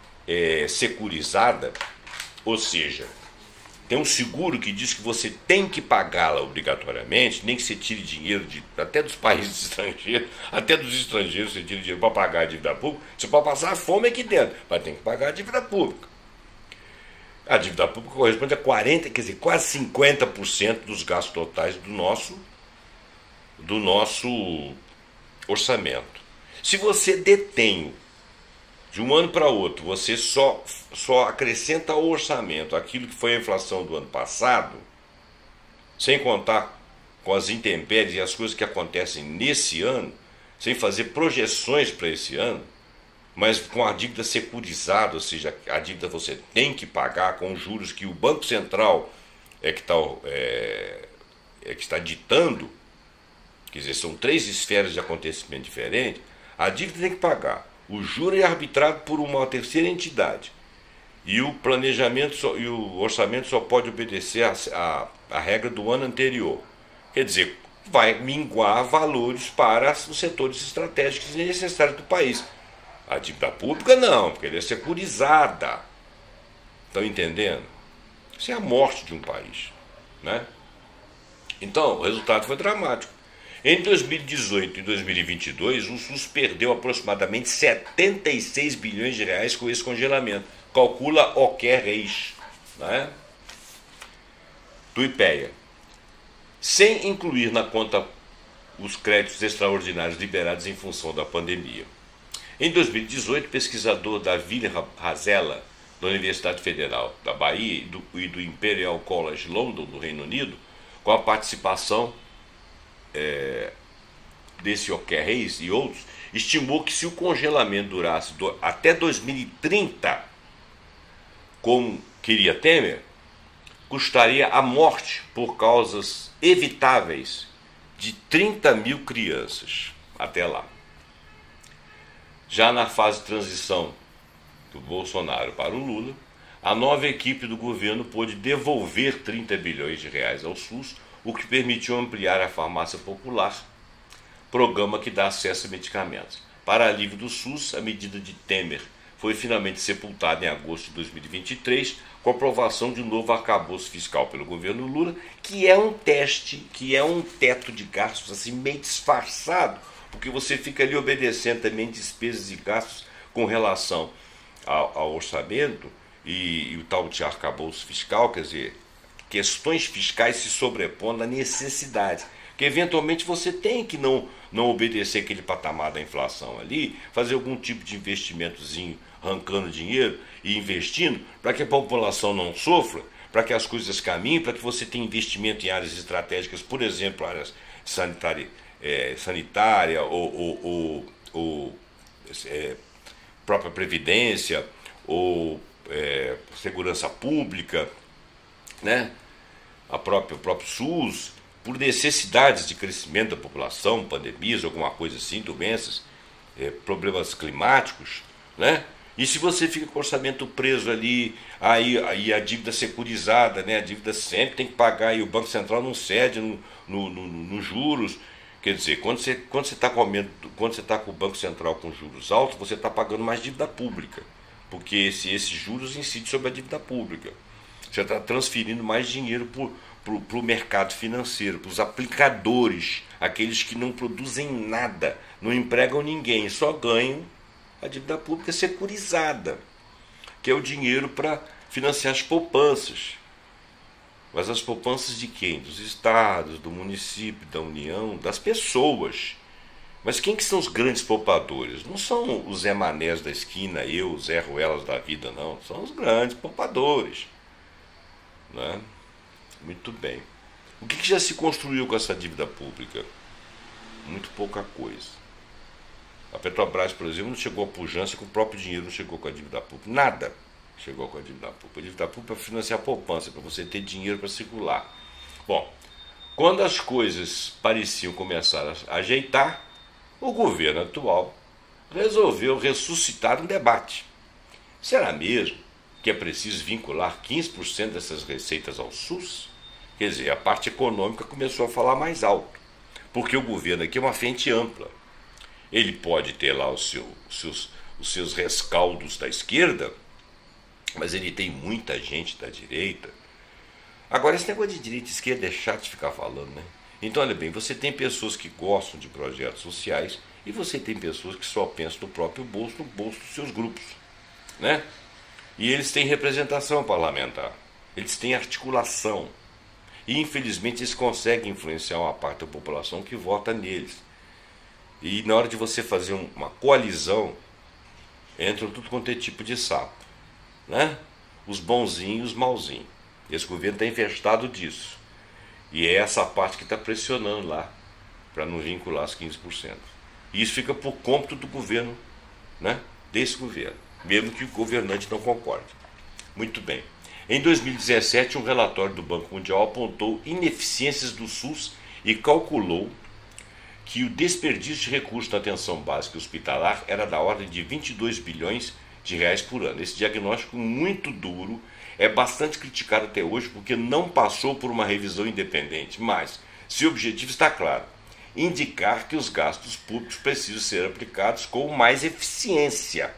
A: securizada, ou seja, tem um seguro que diz que você tem que pagá-la obrigatoriamente, nem que você tire dinheiro até dos países estrangeiros, até dos estrangeiros você tira dinheiro para pagar a dívida pública, você pode passar fome aqui dentro, mas tem que pagar a dívida pública. A dívida pública corresponde a 40%, quer dizer, quase 50% dos gastos totais do nosso orçamento. Se você detém de um ano para outro, você só acrescenta ao orçamento aquilo que foi a inflação do ano passado, sem contar com as intempéries e as coisas que acontecem nesse ano, sem fazer projeções para esse ano, mas com a dívida securizada, ou seja, a dívida você tem que pagar com juros que o Banco Central é que está ditando, quer dizer, são 3 esferas de acontecimento diferentes, a dívida tem que pagar. O juro é arbitrado por uma terceira entidade. E o planejamento e o orçamento só pode obedecer a regra do ano anterior. Quer dizer, vai minguar valores para os setores estratégicos e necessários do país. A dívida pública não, porque ela é securizada. Estão entendendo? Isso é a morte de um país, né? Então, o resultado foi dramático. Em 2018 e 2022, o SUS perdeu aproximadamente 76 bilhões de reais com esse congelamento. Calcula o que é reis, né? Do IPEA. Sem incluir na conta os créditos extraordinários liberados em função da pandemia. Em 2018, o pesquisador David Razella, da Universidade Federal da Bahia e do Imperial College London, do Reino Unido, com a participação desse Oquer Reis e outros, estimou que se o congelamento durasse até 2030, como queria Temer, custaria a morte por causas evitáveis de 30 mil crianças até lá. Já na fase de transição do Bolsonaro para o Lula, a nova equipe do governo pôde devolver 30 bilhões de reais ao SUS, o que permitiu ampliar a farmácia popular, programa que dá acesso a medicamentos. Para alívio do SUS, a medida de Temer foi finalmente sepultada em agosto de 2023, com a aprovação de um novo arcabouço fiscal pelo governo Lula, que é um teto de gastos assim meio disfarçado, porque você fica ali obedecendo também despesas e gastos com relação ao orçamento e o tal de arcabouço fiscal, quer dizer, questões fiscais se sobrepondo à necessidade. Porque eventualmente você tem que não obedecer aquele patamar da inflação ali, fazer algum tipo de investimentozinho arrancando dinheiro e investindo para que a população não sofra, para que as coisas caminhem, para que você tenha investimento em áreas estratégicas, por exemplo, áreas sanitária ou própria previdência ou segurança pública, né? O próprio SUS, por necessidades de crescimento da população, pandemias, alguma coisa assim, doenças, problemas climáticos, né? E se você fica com o orçamento preso ali, aí a dívida securizada, né? A dívida sempre tem que pagar e o Banco Central não cede nos juros. Quer dizer, quando você está com o Banco Central com juros altos, você está pagando mais dívida pública, porque esses juros incidem sobre a dívida pública. Você está transferindo mais dinheiro para o mercado financeiro, para os aplicadores, aqueles que não produzem nada, não empregam ninguém, só ganham a dívida pública securizada, que é o dinheiro para financiar as poupanças. Mas as poupanças de quem? Dos estados, do município, da União, das pessoas. Mas quem que são os grandes poupadores? Não são os Zé Manés da esquina, os Zé Ruelas da vida, não. São os grandes poupadores. Né? Muito bem. O que já se construiu com essa dívida pública? Muito pouca coisa. A Petrobras, por exemplo, não chegou à pujança com o próprio dinheiro, não chegou com a dívida pública. Nada chegou com a dívida pública. A dívida pública é para financiar a poupança, para você ter dinheiro para circular. Bom, quando as coisas pareciam começar a ajeitar, o governo atual resolveu ressuscitar um debate. Será mesmo que é preciso vincular 15% dessas receitas ao SUS? Quer dizer, a parte econômica começou a falar mais alto, porque o governo aqui é uma frente ampla. Ele pode ter lá os seus rescaldos da esquerda, mas ele tem muita gente da direita. Agora, esse negócio de direita e esquerda é chato de ficar falando, né? Então, olha bem, você tem pessoas que gostam de projetos sociais e você tem pessoas que só pensam no próprio bolso, no bolso dos seus grupos, né? E eles têm representação parlamentar, eles têm articulação. E, infelizmente, eles conseguem influenciar uma parte da população que vota neles. E na hora de você fazer uma coalizão, entram tudo quanto é tipo de sapo, né? Os bonzinhos e os malzinhos. Esse governo está infestado disso. E é essa parte que está pressionando lá, para não vincular os 15%. E isso fica por cômputo do governo, né? Desse governo, mesmo que o governante não concorde. Muito bem. Em 2017, um relatório do Banco Mundial apontou ineficiências do SUS e calculou que o desperdício de recursos na atenção básica e hospitalar era da ordem de 22 bilhões de reais por ano. Esse diagnóstico muito duro é bastante criticado até hoje porque não passou por uma revisão independente, mas seu objetivo está claro: indicar que os gastos públicos precisam ser aplicados com mais eficiência.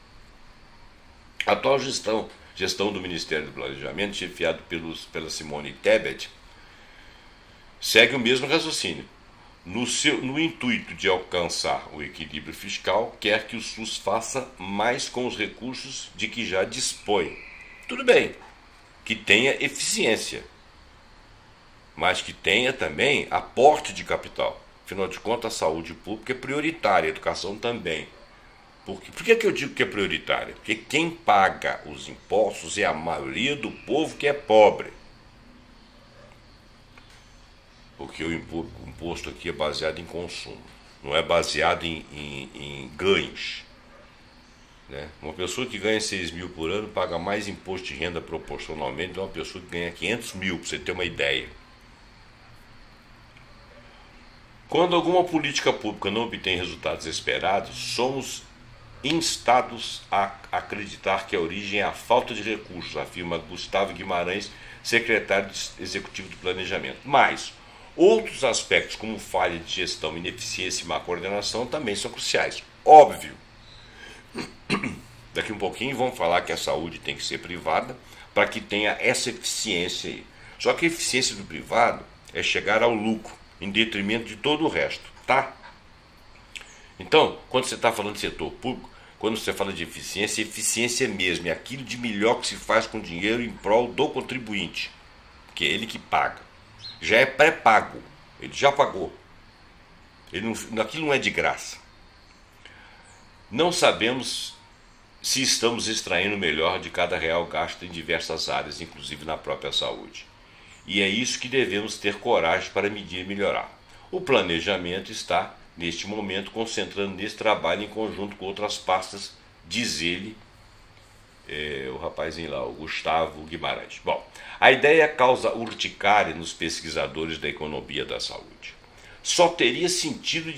A: A atual gestão do Ministério do Planejamento, chefiado pela Simone Tebet, segue o mesmo raciocínio. No intuito de alcançar o equilíbrio fiscal, quer que o SUS faça mais com os recursos de que já dispõe. Tudo bem, que tenha eficiência, mas que tenha também aporte de capital. Afinal de contas, a saúde pública é prioritária, a educação também. Por que eu digo que é prioritária? Porque quem paga os impostos é a maioria do povo que é pobre. Porque o imposto aqui é baseado em consumo, não é baseado em ganhos. Né? Uma pessoa que ganha 6 mil por ano paga mais imposto de renda proporcionalmente do que uma pessoa que ganha 500 mil, para você ter uma ideia. Quando alguma política pública não obtém resultados esperados, somos instados a acreditar que a origem é a falta de recursos, afirma Gustavo Guimarães, secretário executivo do Planejamento. Mas outros aspectos, como falha de gestão, ineficiência e má coordenação, também são cruciais. Óbvio. Daqui um pouquinho vão falar que a saúde tem que ser privada para que tenha essa eficiência aí. Só que a eficiência do privado é chegar ao lucro, em detrimento de todo o resto, tá? Então, quando você está falando de setor público, quando você fala de eficiência, eficiência mesmo, é aquilo de melhor que se faz com dinheiro em prol do contribuinte, que é ele que paga. Já é pré-pago, ele já pagou. Aquilo não é de graça. Não sabemos se estamos extraindo o melhor de cada real gasto em diversas áreas, inclusive na própria saúde. E é isso que devemos ter coragem para medir e melhorar. O planejamento está, neste momento, concentrando nesse trabalho em conjunto com outras pastas, diz ele, o rapazinho lá, o Gustavo Guimarães. Bom, a ideia causa urticária nos pesquisadores da economia da saúde. Só teria sentido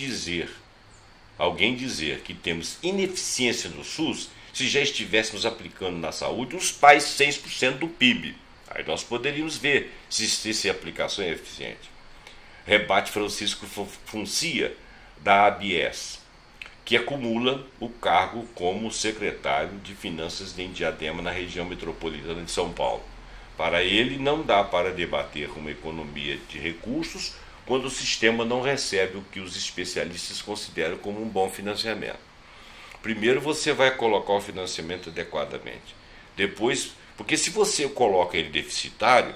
A: alguém dizer que temos ineficiência no SUS se já estivéssemos aplicando na saúde os tais 6% do PIB. Aí nós poderíamos ver se essa aplicação é eficiente. Rebate Francisco Funcia, da ABS, que acumula o cargo como secretário de Finanças de Diadema na região metropolitana de São Paulo. Para ele, não dá para debater uma economia de recursos quando o sistema não recebe o que os especialistas consideram como um bom financiamento. Primeiro você vai colocar o financiamento adequadamente. Depois, porque se você coloca ele deficitário,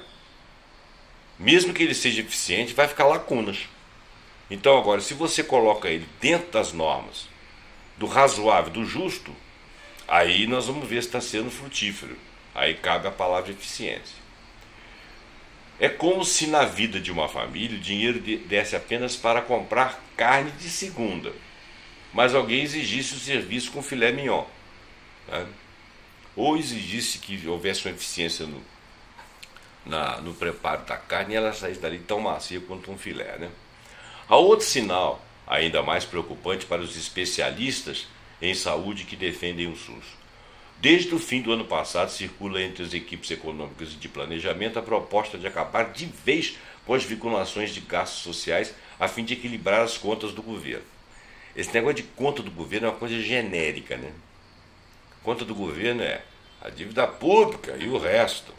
A: mesmo que ele seja eficiente, vai ficar lacunas. Então agora, se você coloca ele dentro das normas, do razoável, do justo, aí nós vamos ver se está sendo frutífero. Aí cabe a palavra eficiência. É como se na vida de uma família o dinheiro desse apenas para comprar carne de segunda, mas alguém exigisse o serviço com filé mignon, né? Ou exigisse que houvesse uma eficiência no preparo da carne e ela saísse dali tão macia quanto um filé, né? Há outro sinal, ainda mais preocupante para os especialistas em saúde que defendem o SUS. Desde o fim do ano passado, circula entre as equipes econômicas e de planejamento a proposta de acabar de vez com as vinculações de gastos sociais a fim de equilibrar as contas do governo. Esse negócio de conta do governo é uma coisa genérica, né? Conta do governo é a dívida pública e o resto.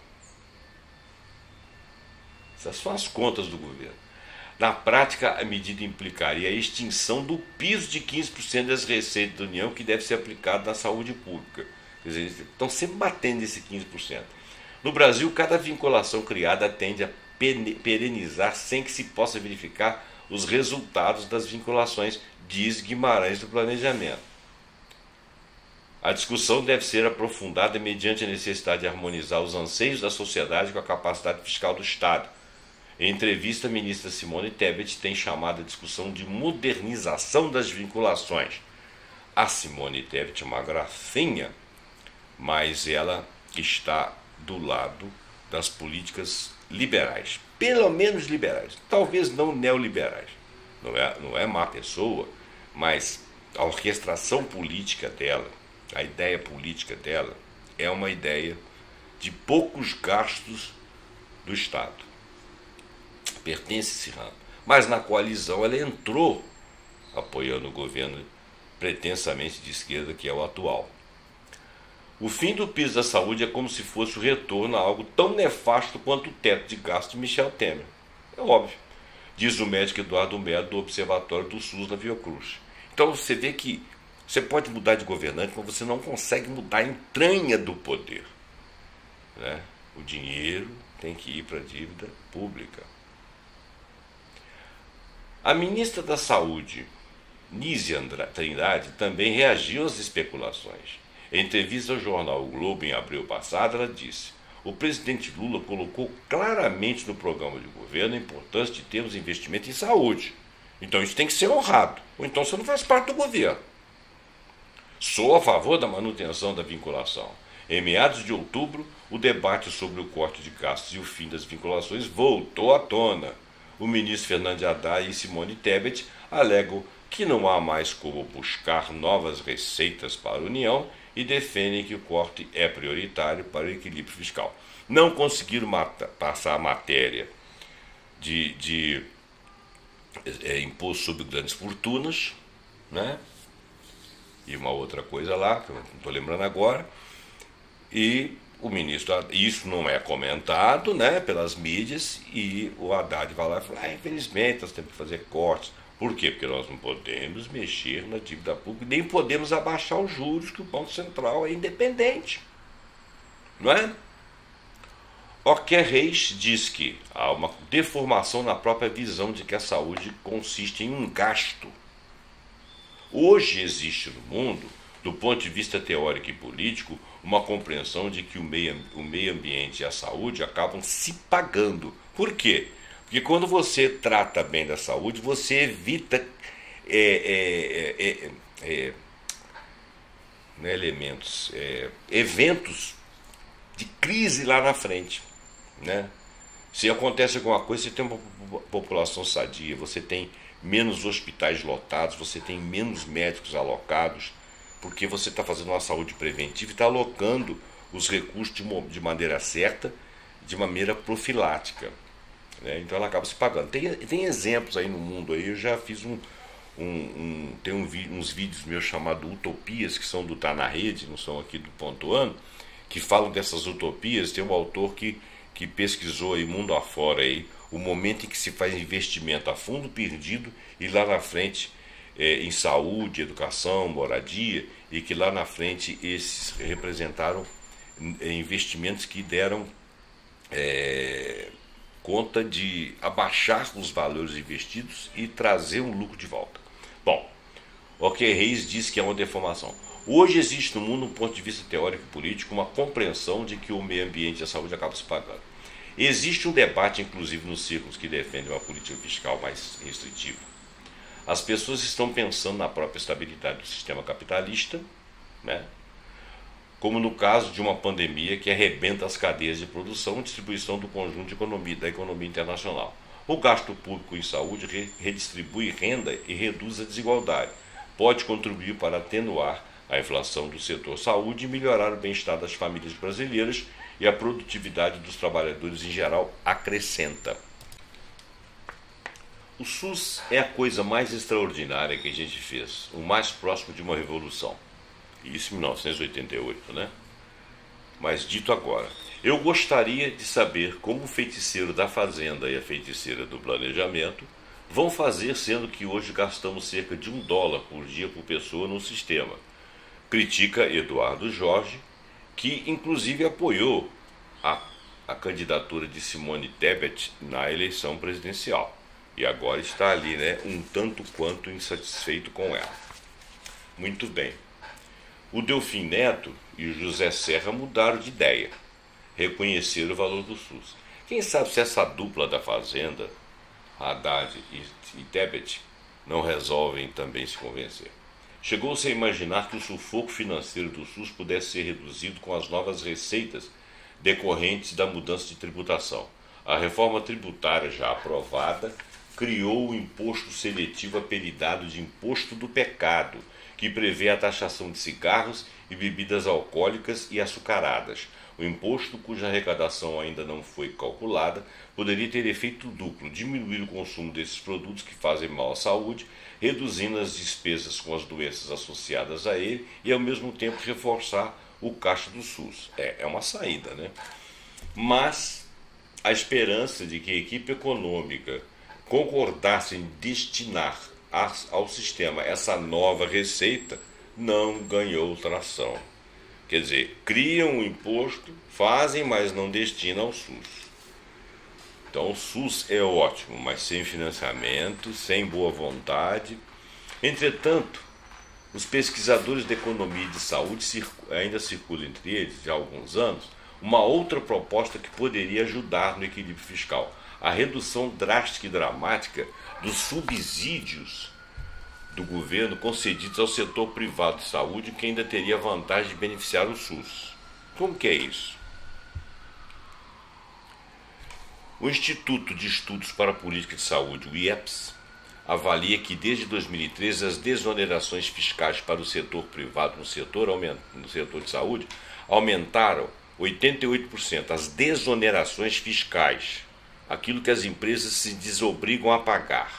A: Essas são as contas do governo. Na prática, a medida implicaria a extinção do piso de 15% das receitas da União que deve ser aplicado na saúde pública. Quer dizer, estão sempre batendo esse 15%. No Brasil, cada vinculação criada tende a perenizar sem que se possa verificar os resultados das vinculações, diz Guimarães do Planejamento. A discussão deve ser aprofundada mediante a necessidade de harmonizar os anseios da sociedade com a capacidade fiscal do Estado. Em entrevista, a ministra Simone Tebet tem chamado a discussão de modernização das vinculações. A Simone Tebet é uma gracinha, mas ela está do lado das políticas liberais, pelo menos liberais, talvez não neoliberais. Não é má pessoa, mas a orquestração política dela, a ideia política dela, é uma ideia de poucos gastos do Estado. Pertence a esse ramo. Mas na coalizão ela entrou apoiando o governo pretensamente de esquerda, que é o atual. O fim do piso da saúde é como se fosse o retorno a algo tão nefasto quanto o teto de gasto de Michel Temer. É óbvio, diz o médico Eduardo Melo do Observatório do SUS da Fiocruz. Então você vê que você pode mudar de governante, mas você não consegue mudar a entranha do poder, né? O dinheiro tem que ir para a dívida pública. A ministra da Saúde, Nízia Trindade, também reagiu às especulações. Em entrevista ao jornal O Globo em abril passado, ela disse: o presidente Lula colocou claramente no programa de governo a importância de termos investimento em saúde. Então isso tem que ser honrado, ou então você não faz parte do governo. Sou a favor da manutenção da vinculação. Em meados de outubro, o debate sobre o corte de gastos e o fim das vinculações voltou à tona. O ministro Fernando Haddad e Simone Tebet alegam que não há mais como buscar novas receitas para a União e defendem que o corte é prioritário para o equilíbrio fiscal. Não conseguiram passar a matéria de imposto sobre grandes fortunas, né? E uma outra coisa lá, que eu não estou lembrando agora, e o ministro, isso não é comentado, né, pelas mídias, e o Haddad vai lá e fala: infelizmente nós temos que fazer cortes. Por quê? Porque nós não podemos mexer na dívida pública, nem podemos abaixar os juros, que o Banco Central é independente. Não é? Oquer Reis diz que há uma deformação na própria visão de que a saúde consiste em um gasto. Hoje existe no mundo do ponto de vista teórico e político, uma compreensão de que o meio ambiente e a saúde acabam se pagando. Por quê? Porque quando você trata bem da saúde, você evita eventos de crise lá na frente, né? Se acontece alguma coisa, você tem uma população sadia, você tem menos hospitais lotados, você tem menos médicos alocados, porque você está fazendo uma saúde preventiva e está alocando os recursos de maneira certa, de maneira profilática, né? Então ela acaba se pagando. Tem exemplos aí no mundo, aí eu já fiz uns vídeos meus chamados Utopias, que são do Tá Na Rede, não são aqui do Pontuando, que falam dessas utopias. Tem um autor que pesquisou aí mundo afora aí, o momento em que se faz investimento a fundo perdido e lá na frente em saúde, educação, moradia, e que lá na frente esses representaram investimentos que deram conta de abaixar os valores investidos e trazer um lucro de volta. Bom, OK Reis diz que é uma deformação. Hoje existe no mundo, do ponto de vista teórico e político, uma compreensão de que o meio ambiente e a saúde acabam se pagando. Existe um debate, inclusive, nos círculos que defendem uma política fiscal mais restritiva. As pessoas estão pensando na própria estabilidade do sistema capitalista, né? Como no caso de uma pandemia que arrebenta as cadeias de produção e distribuição do conjunto da economia internacional. O gasto público em saúde redistribui renda e reduz a desigualdade. Pode contribuir para atenuar a inflação do setor saúde e melhorar o bem-estar das famílias brasileiras e a produtividade dos trabalhadores em geral, acrescenta. O SUS é a coisa mais extraordinária que a gente fez, o mais próximo de uma revolução. Isso em 1988, né? Mas dito agora, eu gostaria de saber como o feiticeiro da fazenda e a feiticeira do planejamento vão fazer, sendo que hoje gastamos cerca de $1 por dia por pessoa no sistema. Critica Eduardo Jorge, que inclusive apoiou a candidatura de Simone Tebet na eleição presidencial. E agora está ali, né, um tanto quanto insatisfeito com ela. Muito bem. O Delfim Neto e o José Serra mudaram de ideia, reconheceram o valor do SUS. Quem sabe se essa dupla da Fazenda, Haddad e Tebet, não resolvem também se convencer. Chegou-se a imaginar que o sufoco financeiro do SUS pudesse ser reduzido com as novas receitas decorrentes da mudança de tributação. A reforma tributária já aprovada criou o imposto seletivo apelidado de Imposto do Pecado, que prevê a taxação de cigarros e bebidas alcoólicas e açucaradas. O imposto, cuja arrecadação ainda não foi calculada, poderia ter efeito duplo: diminuir o consumo desses produtos que fazem mal à saúde, reduzindo as despesas com as doenças associadas a ele e, ao mesmo tempo, reforçar o caixa do SUS. É uma saída, né? Mas a esperança de que a equipe econômica concordasse em destinar ao sistema essa nova receita não ganhou tração. Quer dizer, criam um imposto, fazem, mas não destinam ao SUS. Então o SUS é ótimo, mas sem financiamento, sem boa vontade. Entretanto, os pesquisadores de economia e de saúde ainda circulam entre eles, já há alguns anos, uma outra proposta que poderia ajudar no equilíbrio fiscal: a redução drástica e dramática dos subsídios do governo concedidos ao setor privado de saúde, que ainda teria a vantagem de beneficiar o SUS. Como que é isso? O Instituto de Estudos para a Política de Saúde, o IEPS, avalia que desde 2013 as desonerações fiscais para o setor privado no setor de saúde aumentaram 88%. As desonerações fiscais, aquilo que as empresas se desobrigam a pagar,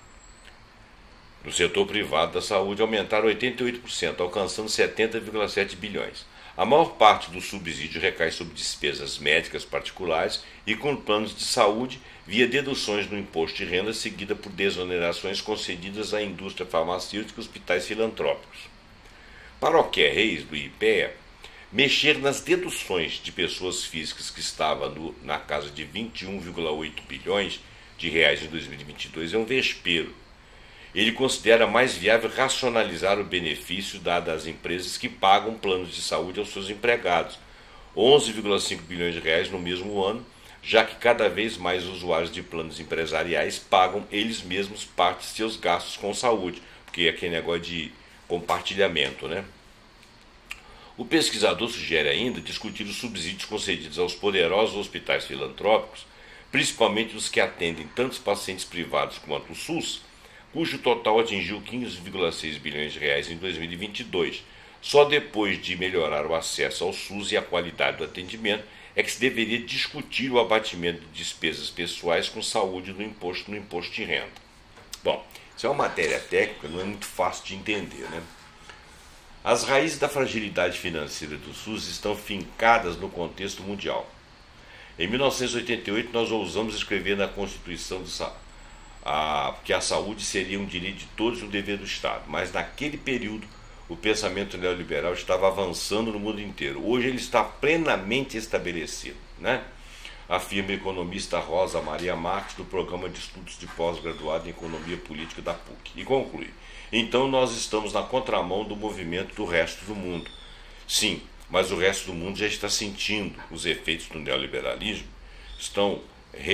A: no setor privado da saúde aumentaram 88%, alcançando 70,7 bilhões. A maior parte do subsídio recai sobre despesas médicas particulares e com planos de saúde via deduções no imposto de renda, seguida por desonerações concedidas à indústria farmacêutica e hospitais filantrópicos. Para OK Reis, do IPEA, mexer nas deduções de pessoas físicas, que estava na casa de 21,8 bilhões de reais em 2022, é um vespeiro. Ele considera mais viável racionalizar o benefício dado às empresas que pagam planos de saúde aos seus empregados, 11,5 bilhões de reais no mesmo ano, já que cada vez mais usuários de planos empresariais pagam eles mesmos parte de seus gastos com saúde, porque é aquele negócio de compartilhamento, né? O pesquisador sugere ainda discutir os subsídios concedidos aos poderosos hospitais filantrópicos, principalmente os que atendem tantos pacientes privados quanto o SUS, cujo total atingiu 15,6 bilhões de reais em 2022. Só depois de melhorar o acesso ao SUS e a qualidade do atendimento é que se deveria discutir o abatimento de despesas pessoais com saúde no imposto de renda. Bom, isso é uma matéria técnica, não é muito fácil de entender, né? As raízes da fragilidade financeira do SUS estão fincadas no contexto mundial. Em 1988, nós ousamos escrever na Constituição que a saúde seria um direito de todos e um dever do Estado, mas naquele período o pensamento neoliberal estava avançando no mundo inteiro. Hoje ele está plenamente estabelecido, né? Afirma a economista Rosa Maria Marques, do Programa de Estudos de Pós-Graduado em Economia Política da PUC. E conclui: então nós estamos na contramão do movimento do resto do mundo. Sim, mas o resto do mundo já está sentindo os efeitos do neoliberalismo, estão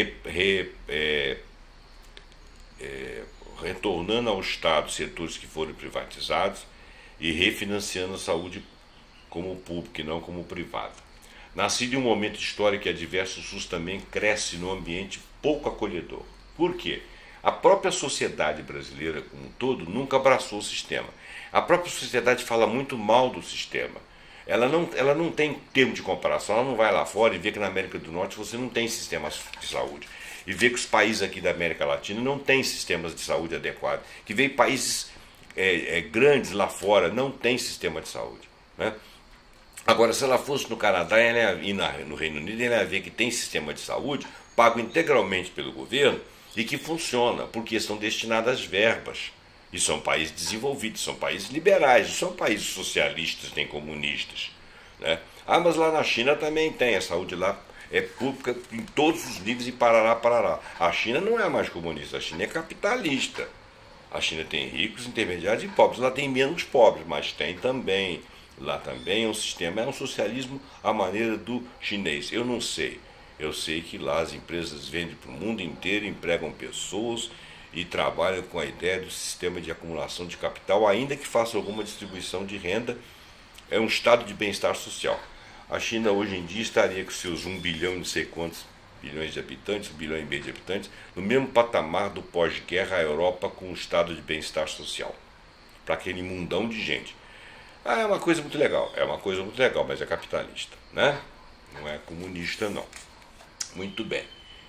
A: retornando ao Estado setores que foram privatizados e refinanciando a saúde como pública e não como privada. Nascido em um momento histórico que adverso, o SUS também cresce num ambiente pouco acolhedor. Por quê? A própria sociedade brasileira como um todo nunca abraçou o sistema. A própria sociedade fala muito mal do sistema. Ela não tem termo de comparação, ela não vai lá fora e vê que na América do Norte você não tem sistema de saúde. E vê que os países aqui da América Latina não têm sistemas de saúde adequados. Que vê países grandes lá fora não têm sistema de saúde, né? Agora, se ela fosse no Canadá e no Reino Unido, ela ia ver que tem sistema de saúde pago integralmente pelo governo e que funciona, porque são destinadas verbas. E são países desenvolvidos, são países liberais, não são países socialistas nem comunistas, né? Ah, mas lá na China também tem, a saúde lá é pública em todos os níveis e parará. A China não é mais comunista, a China é capitalista. A China tem ricos, intermediários e pobres. Lá tem menos pobres, mas tem também. Lá também é um sistema, é um socialismo à maneira do chinês. Eu não sei. Eu sei que lá as empresas vendem para o mundo inteiro, empregam pessoas e trabalham com a ideia do sistema de acumulação de capital, ainda que faça alguma distribuição de renda. É um estado de bem-estar social. A China hoje em dia estaria com seus 1 bilhão, não sei quantos bilhões de habitantes, 1,5 bilhão de habitantes, no mesmo patamar do pós-guerra a Europa com um estado de bem-estar social. Para aquele mundão de gente. Ah, é uma coisa muito legal, mas é capitalista, né? Não é comunista, não. Muito bem.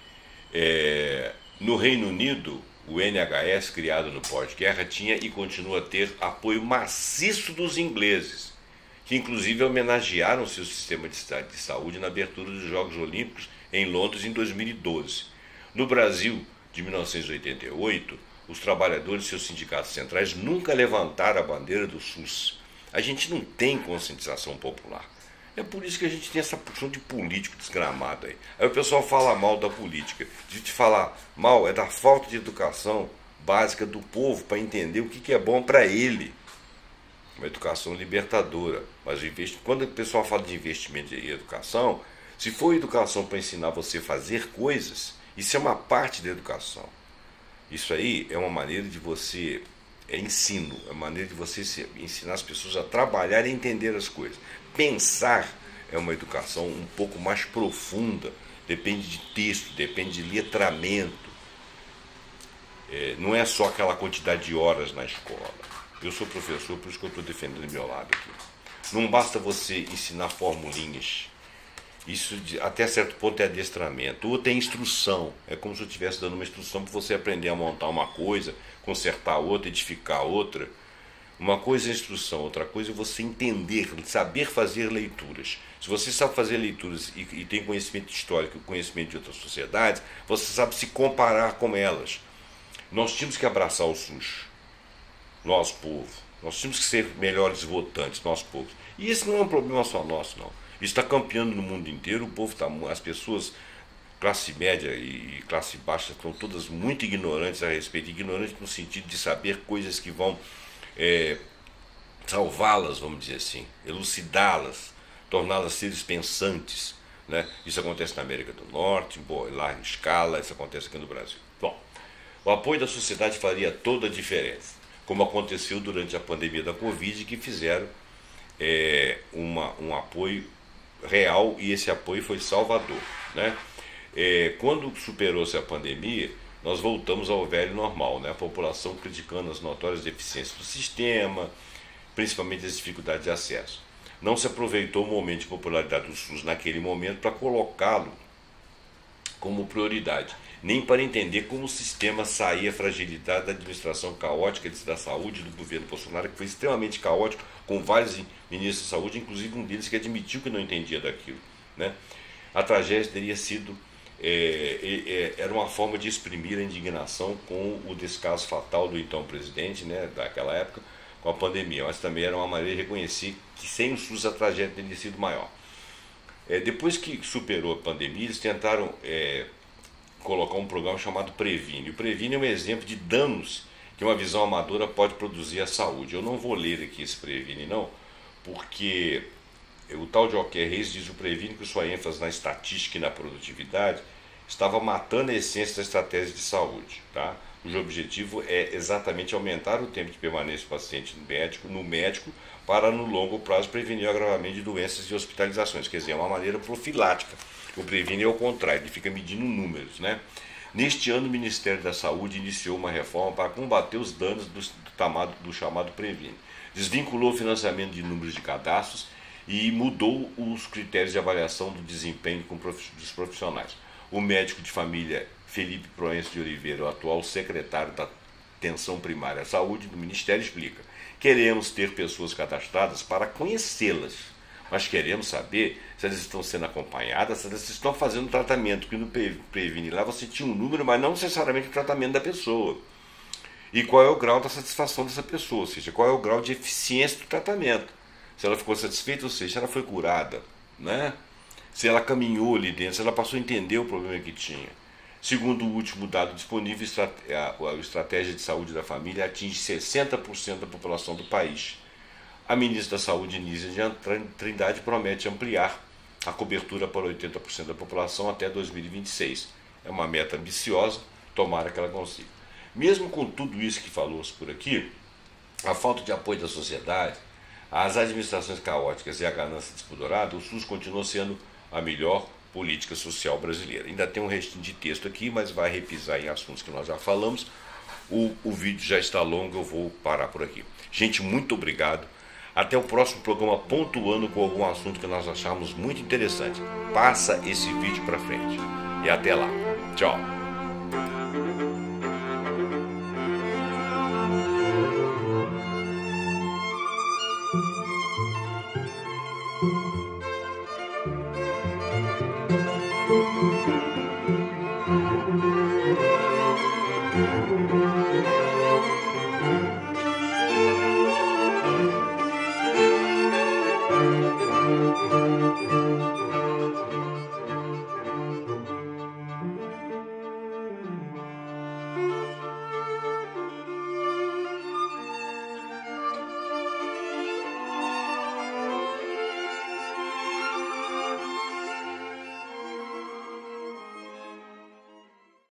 A: No Reino Unido, o NHS, criado no pós-guerra, tinha e continua a ter apoio maciço dos ingleses, que inclusive homenagearam seu sistema de saúde na abertura dos Jogos Olímpicos em Londres em 2012. No Brasil, de 1988, os trabalhadores e seus sindicatos centrais nunca levantaram a bandeira do SUS. A gente não tem conscientização popular. É por isso que a gente tem essa porção de político desgramado aí. Aí o pessoal fala mal da política. De te falar mal é da falta de educação básica do povo para entender o que é bom para ele. Uma educação libertadora. Mas quando o pessoal fala de investimento em educação, se for educação para ensinar você a fazer coisas, isso é uma parte da educação. Isso aí é uma maneira de você... ensino, é uma maneira de você ensinar as pessoas a trabalhar e entender as coisas. Pensar é uma educação um pouco mais profunda, depende de texto, depende de letramento. Não é só aquela quantidade de horas na escola. Eu sou professor, por isso que eu estou defendendo meu lado aqui. Não basta você ensinar formulinhas. Isso até certo ponto é adestramento. Ou tem instrução. É como se eu estivesse dando uma instrução para você aprender a montar uma coisa, consertar outra, edificar outra. Uma coisa é instrução, outra coisa é você entender, saber fazer leituras. Se você sabe fazer leituras e tem conhecimento histórico e conhecimento de outras sociedades, você sabe se comparar com elas. Nós tínhamos que abraçar o SUS, nós, povo. Nós tínhamos que ser melhores votantes, nós, povo. E esse não é um problema só nosso, não. Isso está campeando no mundo inteiro, o povo as pessoas classe média e classe baixa são todas muito ignorantes a respeito, ignorantes no sentido de saber coisas que vão salvá-las, vamos dizer assim, elucidá-las, torná-las seres pensantes, né? Isso acontece na América do Norte, em larga escala, isso acontece aqui no Brasil. Bom, o apoio da sociedade faria toda a diferença, como aconteceu durante a pandemia da Covid, que fizeram um apoio real, e esse apoio foi salvador, né? Quando superou-se a pandemia, nós voltamos ao velho normal, né? A população criticando as notórias deficiências do sistema, principalmente as dificuldades de acesso. Não se aproveitou o momento de popularidade do SUS naquele momento para colocá-lo como prioridade, nem para entender como o sistema saía fragilizado da administração caótica da saúde do governo Bolsonaro, que foi extremamente caótico, com vários ministros de saúde, inclusive um deles que admitiu que não entendia daquilo, né? A tragédia teria sido era uma forma de exprimir a indignação com o descaso fatal do então presidente, né, daquela época, com a pandemia, mas também era uma maneira de reconhecer que sem o SUS a tragédia teria sido maior. Depois que superou a pandemia, eles tentaram colocar um programa chamado Previne. O Previne é um exemplo de danos que uma visão amadora pode produzir à saúde. Eu não vou ler aqui esse Previne não, porque o tal de Joquer Reis diz o Previne que sua ênfase na estatística e na produtividade estava matando a essência da estratégia de saúde, tá? Cujo objetivo é exatamente aumentar o tempo de permanência do paciente no médico para, no longo prazo, prevenir o agravamento de doenças e hospitalizações. Quer dizer, é uma maneira profilática. O Previne é o contrário, ele fica medindo números, né? Neste ano, o Ministério da Saúde iniciou uma reforma para combater os danos do chamado Previne. Desvinculou o financiamento de números de cadastros e mudou os critérios de avaliação do desempenho dos profissionais. O médico de família Felipe Proenço de Oliveira, o atual secretário da Atenção Primária à Saúde do Ministério, explica: queremos ter pessoas cadastradas para conhecê-las, mas queremos saber se elas estão sendo acompanhadas, se elas estão fazendo tratamento, porque no Previne lá você tinha um número, mas não necessariamente o tratamento da pessoa. E qual é o grau da satisfação dessa pessoa, ou seja, qual é o grau de eficiência do tratamento. Se ela ficou satisfeita, ou seja, se ela foi curada, né? Se ela caminhou ali dentro, se ela passou a entender o problema que tinha. Segundo o último dado disponível, a estratégia de saúde da família atinge 60% da população do país. A ministra da Saúde, Nízia Trindade, promete ampliar a cobertura para 80% da população até 2026. É uma meta ambiciosa, tomara que ela consiga. Mesmo com tudo isso que falou-se por aqui, a falta de apoio da sociedade, as administrações caóticas e a ganância despudorada, o SUS continua sendo a melhor política social brasileira. Ainda tem um restinho de texto aqui, mas vai repisar em assuntos que nós já falamos. O vídeo já está longo, eu vou parar por aqui. Gente, muito obrigado. Até o próximo programa pontuando com algum assunto que nós achamos muito interessante. Passa esse vídeo para frente. E até lá. Tchau.